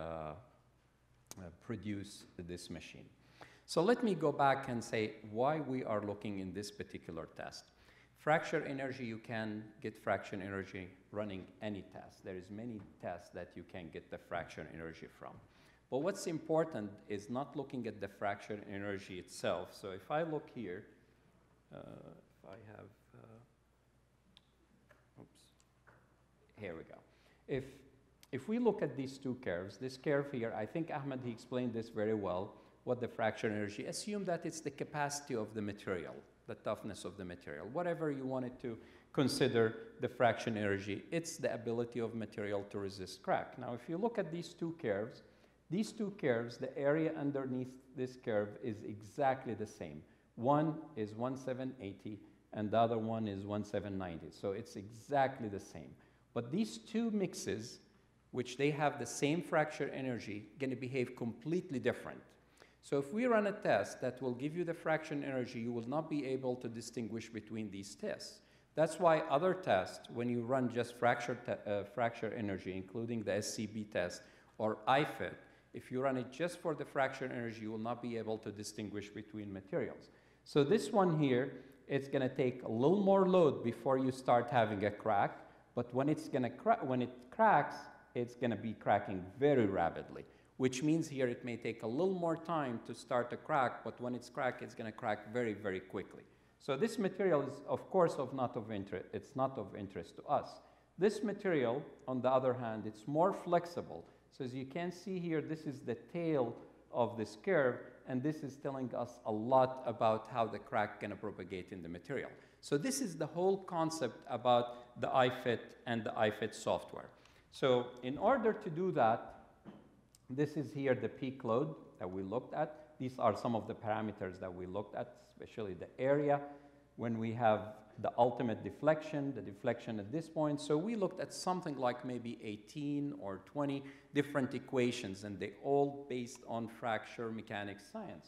produce this machine. So let me go back and say why we are looking in this particular test. Fracture energy, you can get fracture energy running any test. There is many tests that you can get the fracture energy from. But what's important is not looking at the fracture energy itself. So if I look here, if I have, oops, here we go. If we look at these 2 curves, this curve here, I think Ahmed, he explained this very well, what the fracture energy, assume that it's the capacity of the material. the toughness of the material. Whatever you wanted to consider the fraction energy, it's the ability of material to resist crack. Now, if you look at these two curves, the area underneath this curve is exactly the same. One is 1780 and the other one is 1790. So it's exactly the same. But these two mixes, which they have the same fracture energy, going to behave completely different. So if we run a test that will give you the fraction energy, you will not be able to distinguish between these tests. That's why other tests, when you run just fracture energy, including the SCB test or IFIT, if you run it just for the fracture energy, you will not be able to distinguish between materials. So this one here, it's going to take a little more load before you start having a crack, but when it cracks, it's going to be cracking very rapidly, which means here it may take a little more time to start a crack, but when it's cracked, it's going to crack very, very quickly. So this material is, of course, not of interest to us. This material, on the other hand, it's more flexible. So as you can see here, this is the tail of this curve, and this is telling us a lot about how the crack can propagate in the material. So this is the whole concept about the IFIT and the IFIT software. So in order to do that, this is here the peak load that we looked at. These are some of the parameters that we looked at, especially the area, when we have the ultimate deflection, the deflection at this point. So we looked at something like maybe 18 or 20 different equations, and they all based on fracture mechanics science.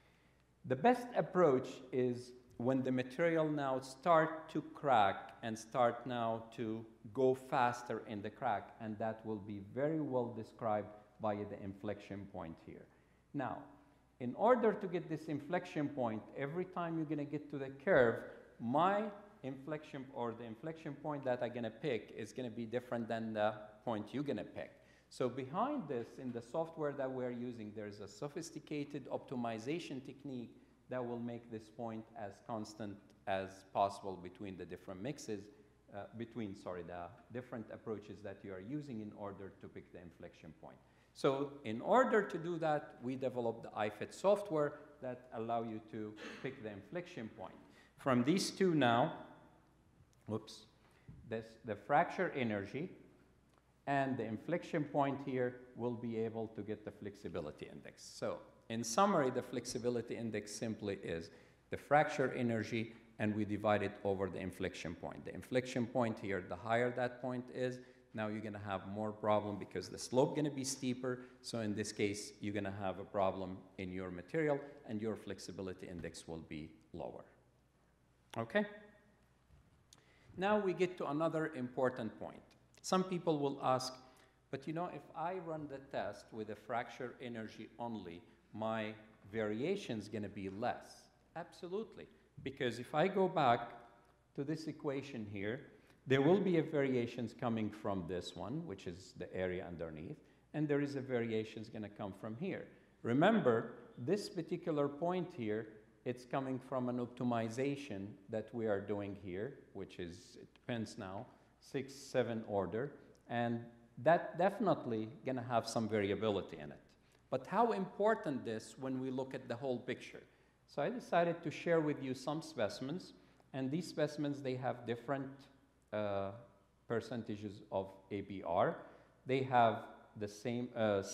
The best approach is when the material now start to crack and start now to go faster in the crack, and that will be very well described by the inflection point here. Now, in order to get this inflection point, every time you're going to get to the curve, my inflection or the inflection point that I'm going to pick is going to be different than the point you're going to pick. So behind this, in the software that we're using, there's a sophisticated optimization technique that will make this point as constant as possible between the different mixes, the different approaches that you are using in order to pick the inflection point. So in order to do that, we developed the IFIT software that allow you to pick the inflection point. From these two now, the fracture energy and the inflection point here will be able to get the flexibility index. So in summary, the flexibility index simply is the fracture energy, and we divide it over the inflection point. The inflection point here, the higher that point is, now you're going to have more problem because the slope going to be steeper. So in this case, you're going to have a problem in your material, and your flexibility index will be lower. Okay? Now we get to another important point. Some people will ask, but you know, if I run the test with a fracture energy only, my variation is going to be less. Absolutely. Because if I go back to this equation here, there will be a variations coming from this one, which is the area underneath, and there is a variations going to come from here. Remember, this particular point here, it's coming from an optimization that we are doing here, which is, it depends now, 6, 7 order, and that definitely going to have some variability in it. But how important this when we look at the whole picture? So I decided to share with you some specimens, and these specimens, they have different percentages of ABR. They have the same,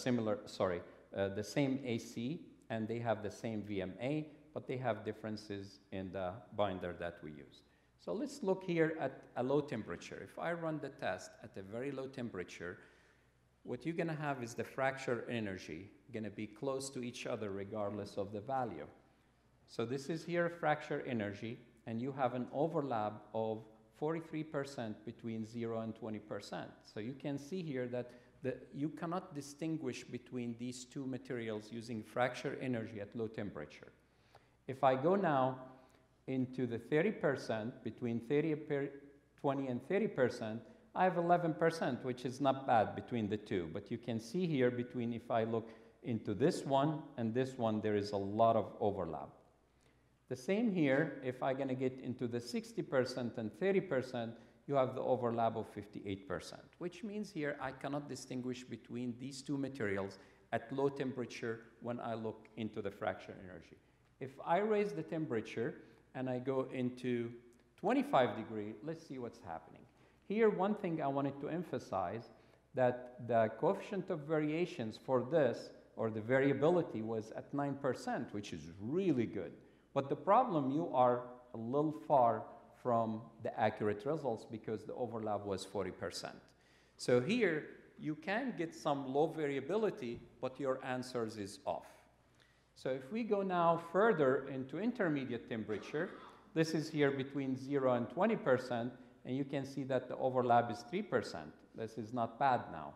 the same AC, and they have the same VMA, but they have differences in the binder that we use. So let's look here at a low temperature. If I run the test at a very low temperature, what you're going to have is the fracture energy going to be close to each other regardless of the value. So this is here fracture energy, and you have an overlap of 43% between 0 and 20%. So you can see here that you cannot distinguish between these two materials using fracture energy at low temperature. If I go now into the 30%, between 20 and 30%, I have 11%, which is not bad between the two. But you can see here between, if I look into this one and this one, there is a lot of overlap. The same here, if I'm going to get into the 60% and 30%, you have the overlap of 58%, which means here I cannot distinguish between these two materials at low temperature when I look into the fracture energy. If I raise the temperature, and I go into 25 degree, let's see what's happening. Here, one thing I wanted to emphasize, that the coefficient of variations for this, or the variability, was at 9%, which is really good. But the problem, you are a little far from the accurate results because the overlap was 40%. So here, you can get some low variability, but your answers is off. So if we go now further into intermediate temperature, this is here between 0 and 20%, and you can see that the overlap is 3%. This is not bad now.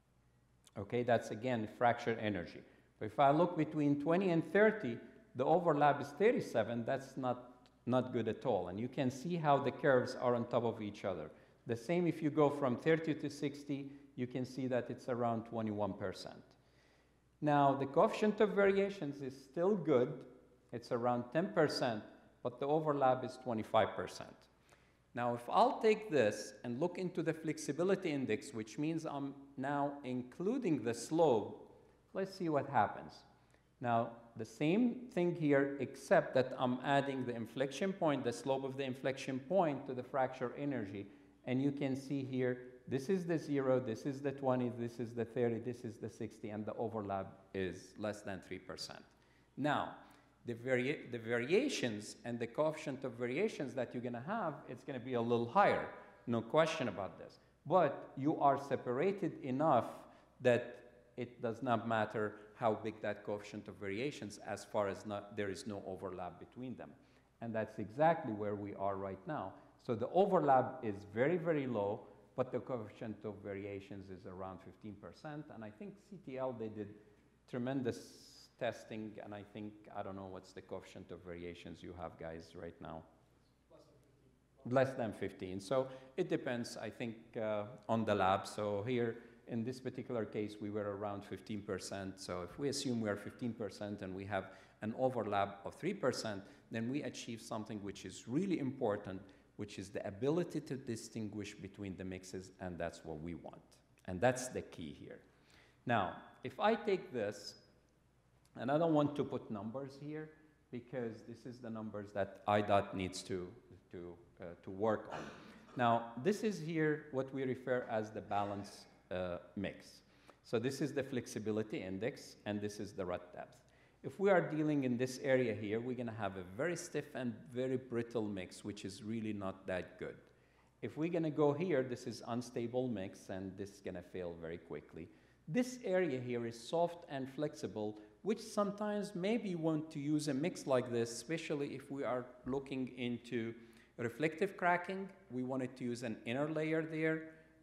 Okay, that's again fracture energy. But if I look between 20 and 30, the overlap is 37. That's not good at all. And you can see how the curves are on top of each other. The same if you go from 30 to 60, you can see that it's around 21%. Now, the coefficient of variations is still good. It's around 10%, but the overlap is 25%. Now, if I'll take this and look into the flexibility index, which means I'm now including the slope, let's see what happens. Now, the same thing here, except that I'm adding the inflection point, the slope of the inflection point to the fracture energy. And you can see here, this is the 0, this is the 20, this is the 30, this is the 60, and the overlap is less than 3%. Now, the variations and the coefficient of variations that you're going to have, it's going to be a little higher. No question about this. But you are separated enough that it does not matter how big that coefficient of variations, as far as there is no overlap between them. And that's exactly where we are right now. So the overlap is very, very low, but the coefficient of variations is around 15%. And I think CTL, they did tremendous testing, and I think, I don't know what's the coefficient of variations you have, guys, right now. Less than 15. So it depends, I think, on the lab. So here, in this particular case, we were around 15%. So if we assume we are 15% and we have an overlap of 3%, then we achieve something which is really important, which is the ability to distinguish between the mixes, and that's what we want. And that's the key here. Now, if I take this, and I don't want to put numbers here, because this is the numbers that IDOT needs to work on. Now, this is here what we refer as the balance mix. So this is the flexibility index, and this is the rut depth. If we are dealing in this area here, we're going to have a very stiff and very brittle mix, which is really not that good. If we're going to go here, this is unstable mix, and this is going to fail very quickly. This area here is soft and flexible, which sometimes maybe you want to use a mix like this, especially if we are looking into reflective cracking. We wanted to use an inner layer there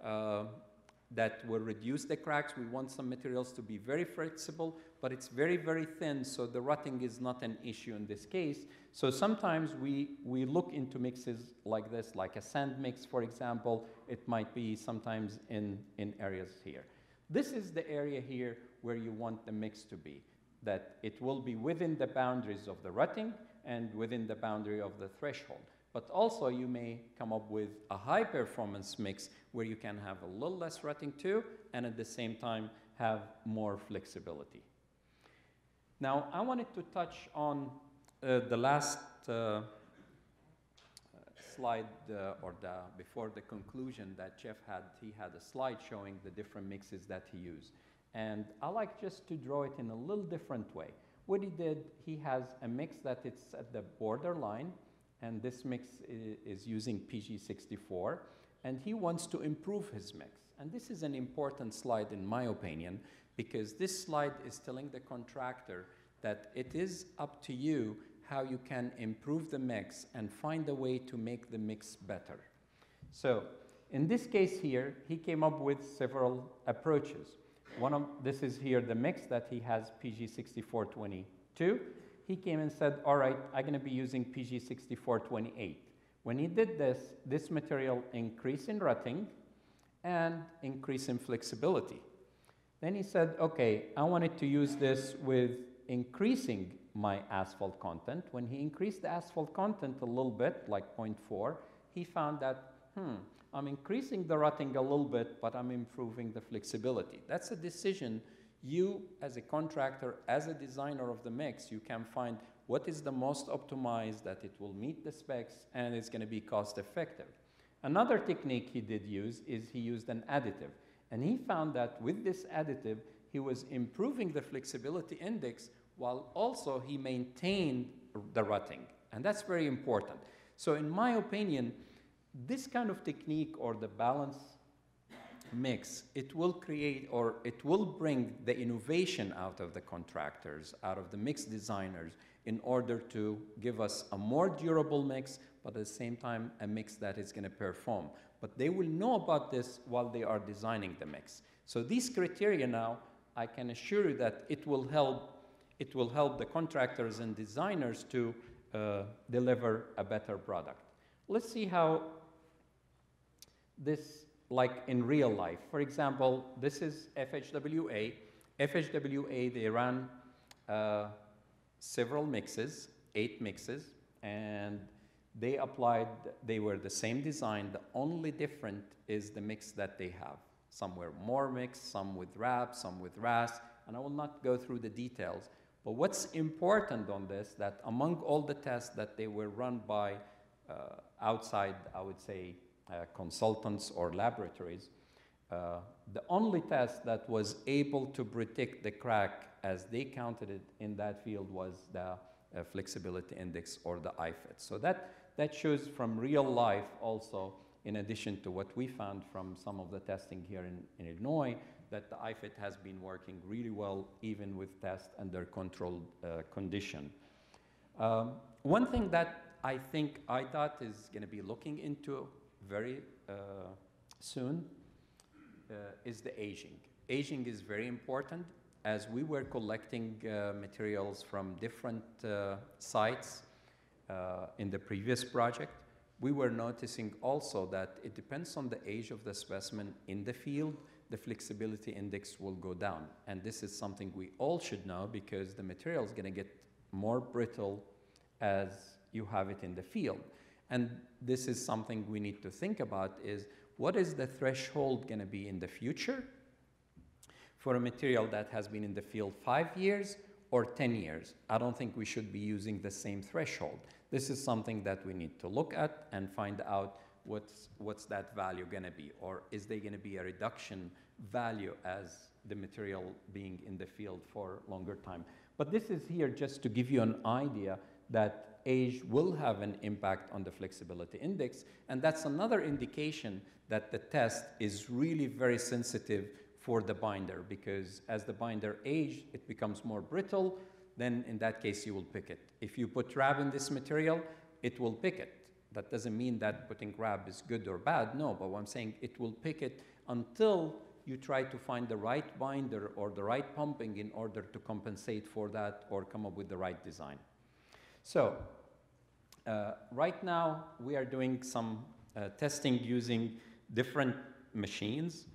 that will reduce the cracks. We want some materials to be very flexible, but it's very, very thin, so the rutting is not an issue in this case. So sometimes we look into mixes like this, like a sand mix, for example. It might be sometimes in areas here. This is the area here where you want the mix to be, that it will be within the boundaries of the rutting and within the boundary of the threshold. But also you may come up with a high performance mix where you can have a little less rutting too, and at the same time have more flexibility. Now, I wanted to touch on the last slide, before the conclusion that Jeff had. He had a slide showing the different mixes that he used. And I like just to draw it in a little different way. What he did, he has a mix that it's at the borderline, and this mix is using PG64, and he wants to improve his mix. And this is an important slide in my opinion, because this slide is telling the contractor that it is up to you how you can improve the mix and find a way to make the mix better. So in this case here, he came up with several approaches. This is here the mix that he has, PG6422. He came and said, all right, I'm going to be using PG6428. When he did this, this material increased in rutting and increased in flexibility. Then he said, okay, I wanted to use this with increasing my asphalt content. When he increased the asphalt content a little bit, like 0.4, he found that, I'm increasing the rutting a little bit, but I'm improving the flexibility. That's a decision you, as a contractor, as a designer of the mix, you can find what is the most optimized, that it will meet the specs, and it's going to be cost effective. Another technique he did use is he used an additive. And he found that with this additive, he was improving the flexibility index while also he maintained the rutting. And that's very important. So in my opinion, this kind of technique, or the balance mix, it will create, or it will bring the innovation out of the contractors, out of the mix designers, in order to give us a more durable mix, but at the same time a mix that is going to perform. But they will know about this while they are designing the mix. So these criteria now, I can assure you that it will help the contractors and designers to deliver a better product. Let's see how this, like in real life. For example, this is FHWA. FHWA, they ran several mixes, 8 mixes, and they were the same design. The only different is the mix that they have. Some were more mixed, some with RAP, some with RAS, and I will not go through the details. But what's important on this, that among all the tests that they were run by outside, I would say, consultants or laboratories, the only test that was able to predict the crack as they counted it in that field was the flexibility index, or the IFIT. So that shows from real life also, in addition to what we found from some of the testing here in Illinois, that the IFIT has been working really well, even with tests under controlled condition. One thing that I think IDOT is going to be looking into very soon is the aging. Aging is very important. As we were collecting materials from different sites in the previous project, we were noticing also that it depends on the age of the specimen in the field, the flexibility index will go down. And this is something we all should know, because the material is going to get more brittle as you have it in the field. And this is something we need to think about, is what is the threshold going to be in the future for a material that has been in the field 5 years or 10 years? I don't think we should be using the same threshold. This is something that we need to look at and find out what's that value going to be, or is there going to be a reduction value as the material being in the field for longer time. But this is here just to give you an idea that age will have an impact on the flexibility index, and that's another indication that the test is really very sensitive for the binder, because as the binder ages, it becomes more brittle, then in that case you will pick it. If you put RAB in this material, it will pick it. That doesn't mean that putting RAB is good or bad, no, but what I'm saying, it will pick it until you try to find the right binder or the right pumping in order to compensate for that or come up with the right design. So right now we are doing some testing using different machines.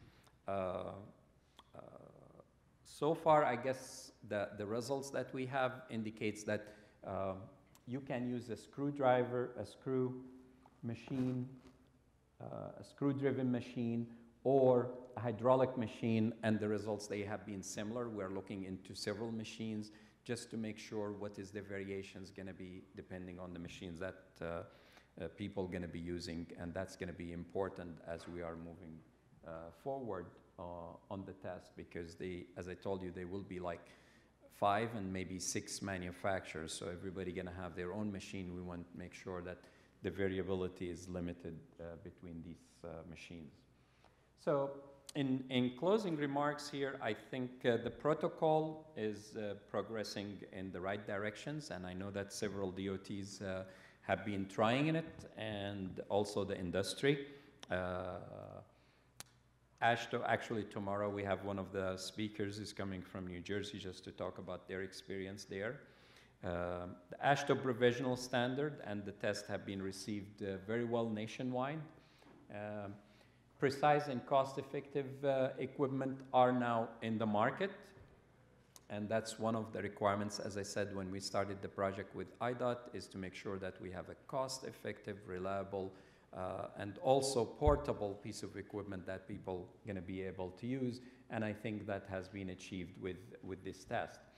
So far, I guess the results that we have indicates that you can use a screwdriver, a screw machine, a screw-driven machine, or a hydraulic machine, and the results, they have been similar. We're looking into several machines just to make sure what is the variations going to be depending on the machines that people are going to be using, and that's going to be important as we are moving forward on the test, because they, as I told you, they will be like 5 and maybe 6 manufacturers, so everybody going to have their own machine. We want to make sure that the variability is limited between these machines. So in closing remarks here, I think the protocol is progressing in the right directions, and I know that several DOTs have been trying in it, and also the industry. AASHTO, actually tomorrow we have one of the speakers is coming from New Jersey just to talk about their experience there. The AASHTO provisional standard and the test have been received very well nationwide. Precise and cost-effective equipment are now in the market, and that's one of the requirements, as I said, when we started the project with IDOT, is to make sure that we have a cost-effective, reliable, and also portable piece of equipment that people are going to be able to use, and I think that has been achieved with this test.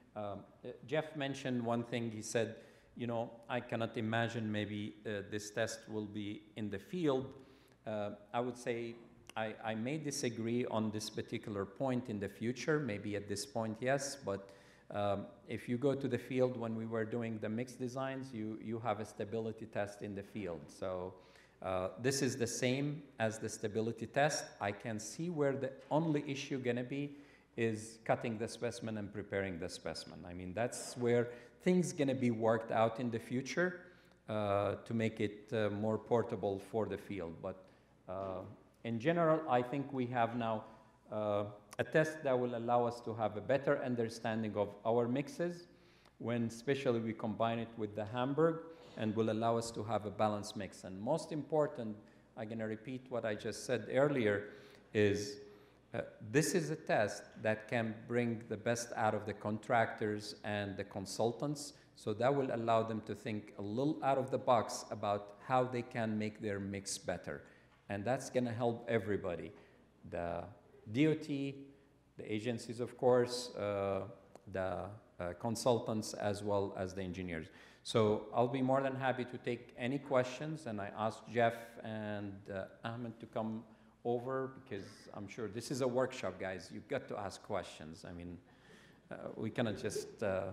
Jeff mentioned one thing. He said, you know, I cannot imagine maybe this test will be in the field. I would say I may disagree on this particular point in the future. Maybe at this point, yes, but if you go to the field when we were doing the mix designs, you have a stability test in the field. So this is the same as the stability test. I can see where the only issue gonna be is cutting the specimen and preparing the specimen. I mean, that's where things gonna be worked out in the future to make it more portable for the field. But in general, I think we have now a test that will allow us to have a better understanding of our mixes when especially we combine it with the Hamburg, and will allow us to have a balanced mix. And most important, I'm gonna repeat what I just said earlier, is this is a test that can bring the best out of the contractors and the consultants, so that will allow them to think a little out of the box about how they can make their mix better. And that's gonna help everybody, the DOT, the agencies, of course, the consultants, as well as the engineers. So I'll be more than happy to take any questions, and I asked Jeff and Ahmed to come over, because I'm sure this is a workshop, guys. You've got to ask questions. I mean, we cannot just...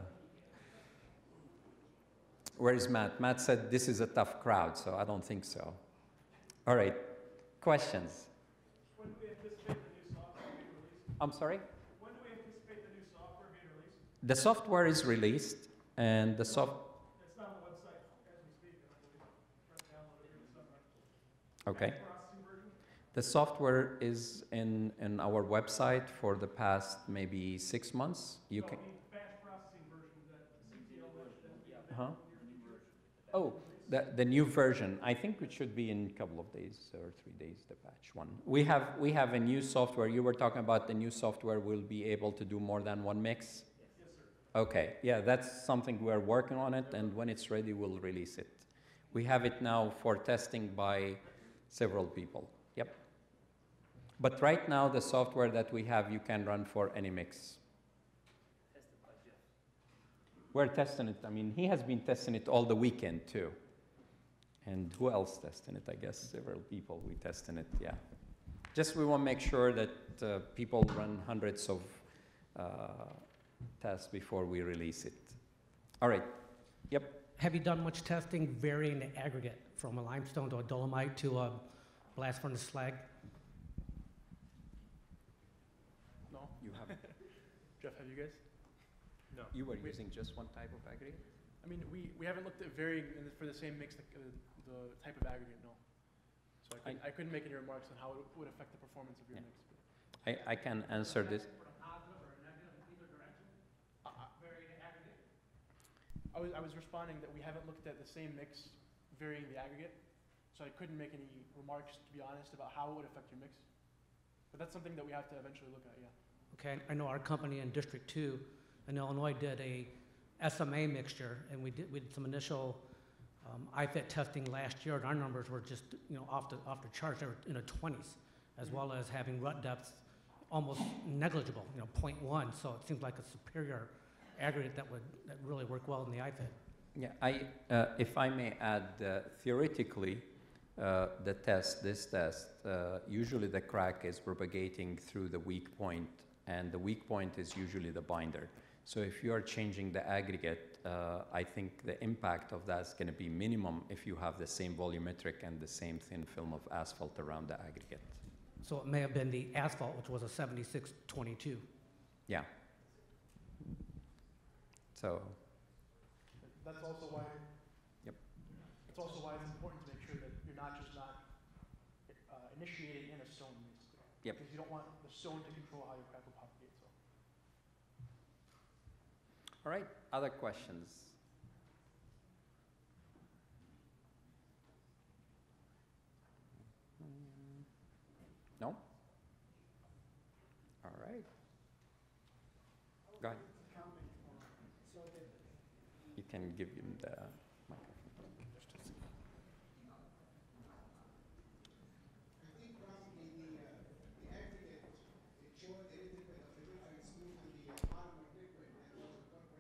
Where is Matt? Matt said this is a tough crowd, so I don't think so. All right, questions? When do we anticipate the new software being released? I'm sorry? When do we anticipate the new software being released? The software is released, and the It's not on the website as we speak, and I believe it's downloaded here this summer. Okay. Processing version? The software is in our website for the past maybe 6 months. You No, can. the batch processing version that CTL that Huh? Oh, the new version. I think it should be in a couple of days or 3 days. The patch one. We have a new software. You were talking about the new software. Will be able to do more than one mix. Yes, sir. Okay. Yeah, that's something we're working on it, and when it's ready, we'll release it. We have it now for testing by several people. Yep. But right now, the software that we have, you can run for any mix. We're testing it. I mean, he has been testing it all the weekend, too. And who else testing it? I guess several people we testing it, yeah. Just we want to make sure that people run hundreds of tests before we release it. All right. Yep. Have you done much testing varying the aggregate from a limestone to a dolomite to a blast furnace slag? No? You haven't. Jeff, have you guys? No. You were using just one type of aggregate? I mean, we haven't looked at varying for the same mix, the type of aggregate, no. So I couldn't make any remarks on how it would affect the performance of your Yeah. mix. I can answer this. I was responding that we haven't looked at the same mix varying the aggregate, so I couldn't make any remarks, to be honest, about how it would affect your mix. But that's something that we have to eventually look at, yeah. Okay, I know our company in District 2 in Illinois did a SMA mixture, and we did some initial IFIT testing last year, and our numbers were just off the charts. They were in the 20s, as well as having rut depths almost negligible, 0.1. So it seems like a superior aggregate that would really work well in the IFIT. Yeah, if I may add, theoretically, this test, usually the crack is propagating through the weak point, and the weak point is usually the binder. So if you are changing the aggregate, I think the impact of that is going to be minimum if you have the same volumetric and the same thin film of asphalt around the aggregate. So it may have been the asphalt, which was a 7622. Yeah. So. That's also why. Yep. It's also why it's important to make sure that you're not initiating in a stone mix. Yep. Because you don't want the stone to control how your crack will propagate. So. All right. Other questions? No? All right. Go ahead. You can give him the microphone. I think probably the aggregate, it showed a little bit of the difference due to the polymer liquid and also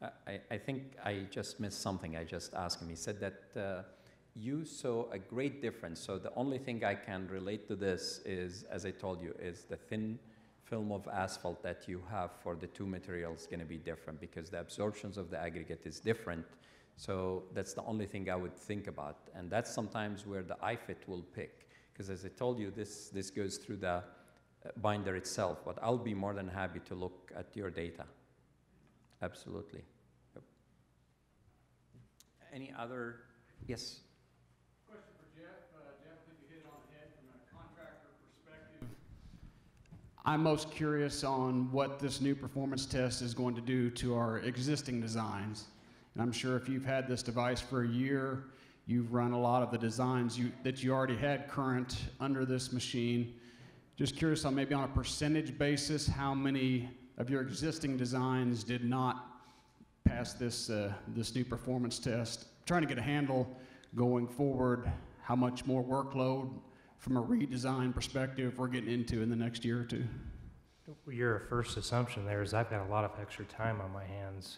I think I just missed something. I just asked him. He said that you saw a great difference. So the only thing I can relate to this is, as I told you, is the thin film of asphalt that you have for the two materials going to be different because the absorptions of the aggregate is different. So that's the only thing I would think about. And that's sometimes where the iFit will pick. Because as I told you, this goes through the binder itself. But I'll be more than happy to look at your data. Absolutely. Yep. Any other? Yes? Question for Jeff. Jeff, I think you hit it on the head from a contractor perspective. I'm most curious on what this new performance test is going to do to our existing designs. And I'm sure if you've had this device for a year, you've run a lot of the designs that you already had current under this machine. Just curious on maybe on a percentage basis, how many of your existing designs did not pass this new performance test? Trying to get a handle going forward, how much more workload from a redesign perspective we're getting into in the next year or two. Your first assumption there is I've got a lot of extra time on my hands.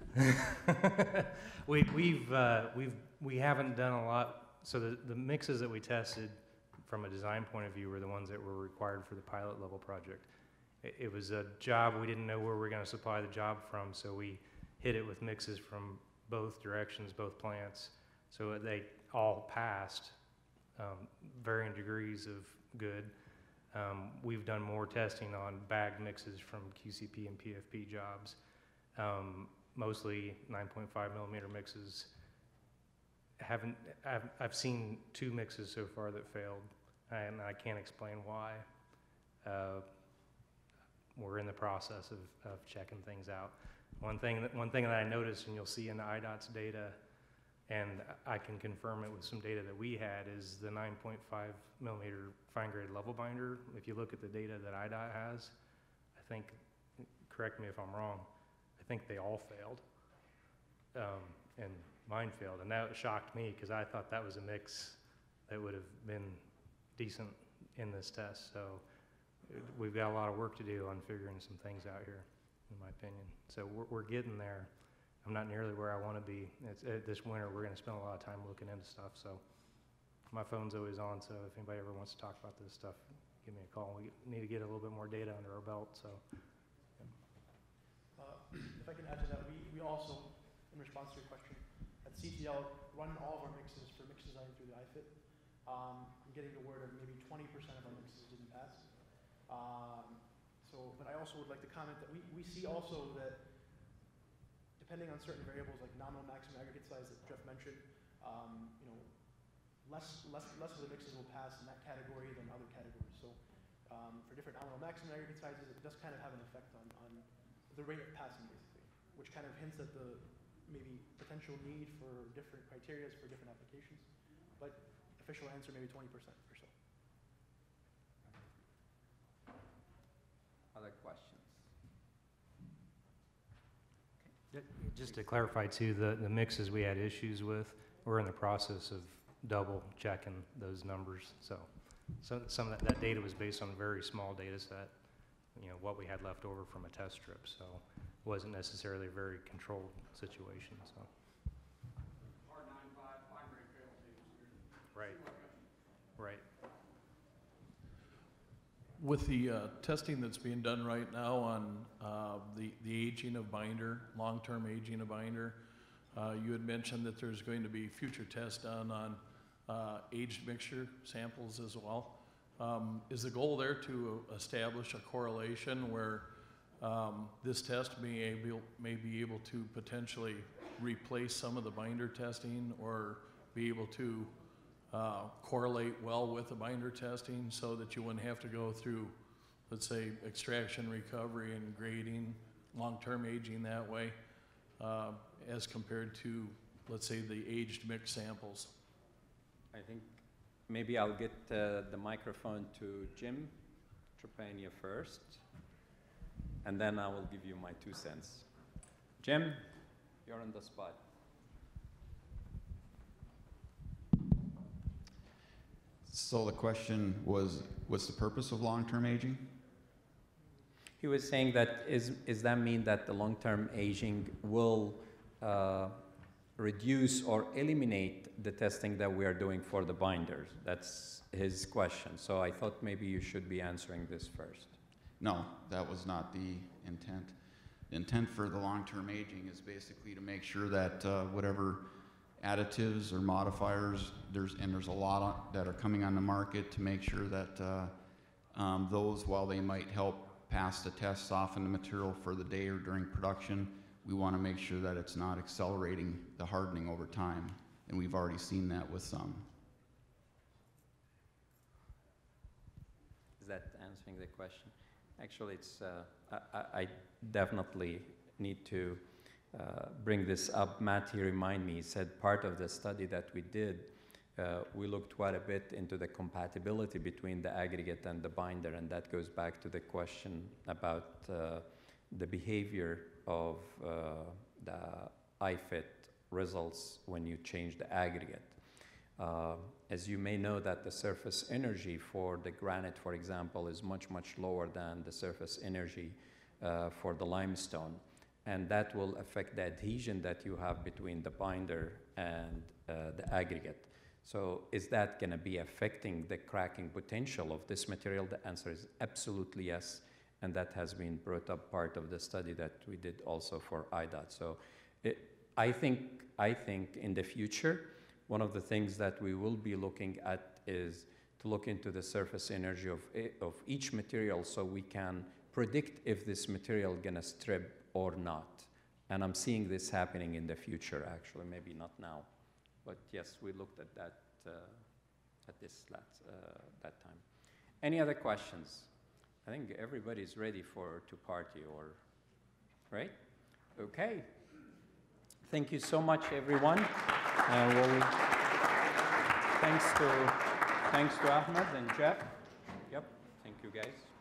We haven't done a lot. So the mixes that we tested from a design point of view were the ones that were required for the pilot level project. It was a job we didn't know where we were going to supply the job from, so we hit it with mixes from both directions, both plants. So they all passed, varying degrees of good. We've done more testing on bagged mixes from QCP and PFP jobs. Mostly 9.5 millimeter mixes. I've seen 2 mixes so far that failed, and I can't explain why. We're in the process of checking things out. One thing that I noticed, and you'll see in the IDOT's data, and I can confirm it with some data that we had, is the 9.5 millimeter fine grade level binder. If you look at the data that IDOT has, I think, correct me if I'm wrong, I think they all failed, and mine failed, and that shocked me because I thought that was a mix that would have been decent in this test. So we've got a lot of work to do on figuring some things out here, in my opinion. So we're getting there. I'm not nearly where I want to be. This winter we're going to spend a lot of time looking into stuff. So my phone's always on. So if anybody ever wants to talk about this stuff, give me a call. We need to get a little bit more data under our belt. So. If I can add to that, we also, in response to your question, at CTL run all of our mixes for mix design through the iFit. I'm getting the word of maybe 20% of our mixes didn't pass. But I also would like to comment that we see also that depending on certain variables like nominal maximum aggregate size that Jeff mentioned, less of the mixes will pass in that category than other categories. So for different nominal maximum aggregate sizes, it does kind of have an effect on the rate of passing, basically, which kind of hints at the maybe potential need for different criteria for different applications. But official answer, maybe 20% or so. Other questions? Just to clarify too, the mixes we had issues with, we're in the process of double checking those numbers. So some of that data was based on a very small data set, what we had left over from a test strip. So it wasn't necessarily a very controlled situation. So. R95, fine grade failed. Right. Right. With the testing that's being done right now on the aging of binder, long-term aging of binder, you had mentioned that there's going to be future tests done on aged mixture samples as well. Is the goal there to establish a correlation where this test may be able to potentially replace some of the binder testing or be able to correlate well with the binder testing so that you wouldn't have to go through, let's say, extraction, recovery, and grading, long-term aging that way, as compared to, let's say, the aged mix samples? I think maybe I'll get the microphone to Jim Trepania first, and then I will give you my 2 cents. Jim, you're on the spot. So the question was, what's the purpose of long-term aging? He was saying that is that mean that the long-term aging will reduce or eliminate the testing that we are doing for the binders? That's his question. So I thought maybe you should be answering this first. No, that was not the intent. The intent for the long-term aging is basically to make sure that whatever additives or modifiers, there's a lot that are coming on the market, to make sure that those, while they might help pass the test, soften the material for the day or during production, we want to make sure that it's not accelerating the hardening over time. And we've already seen that with some. Is that answering the question? Actually, it's, I definitely need to bring this up. Matt, he reminded me, he said part of the study that we did, we looked quite a bit into the compatibility between the aggregate and the binder, and that goes back to the question about the behavior of the IFIT results when you change the aggregate. As you may know, that the surface energy for the granite, for example, is much, much lower than the surface energy for the limestone. And that will affect the adhesion that you have between the binder and the aggregate. So is that going to be affecting the cracking potential of this material? The answer is absolutely yes. And that has been brought up part of the study that we did also for IDOT. So I think in the future, one of the things that we will be looking at is to look into the surface energy of each material, so we can predict if this material is going to strip or not. And I'm seeing this happening in the future, actually, maybe not now. But yes, we looked at that at that time. Any other questions? I think everybody's ready to party, or right? Okay. Thank you so much, everyone. Thanks to Ahmed and Jeff. Yep. Thank you, guys.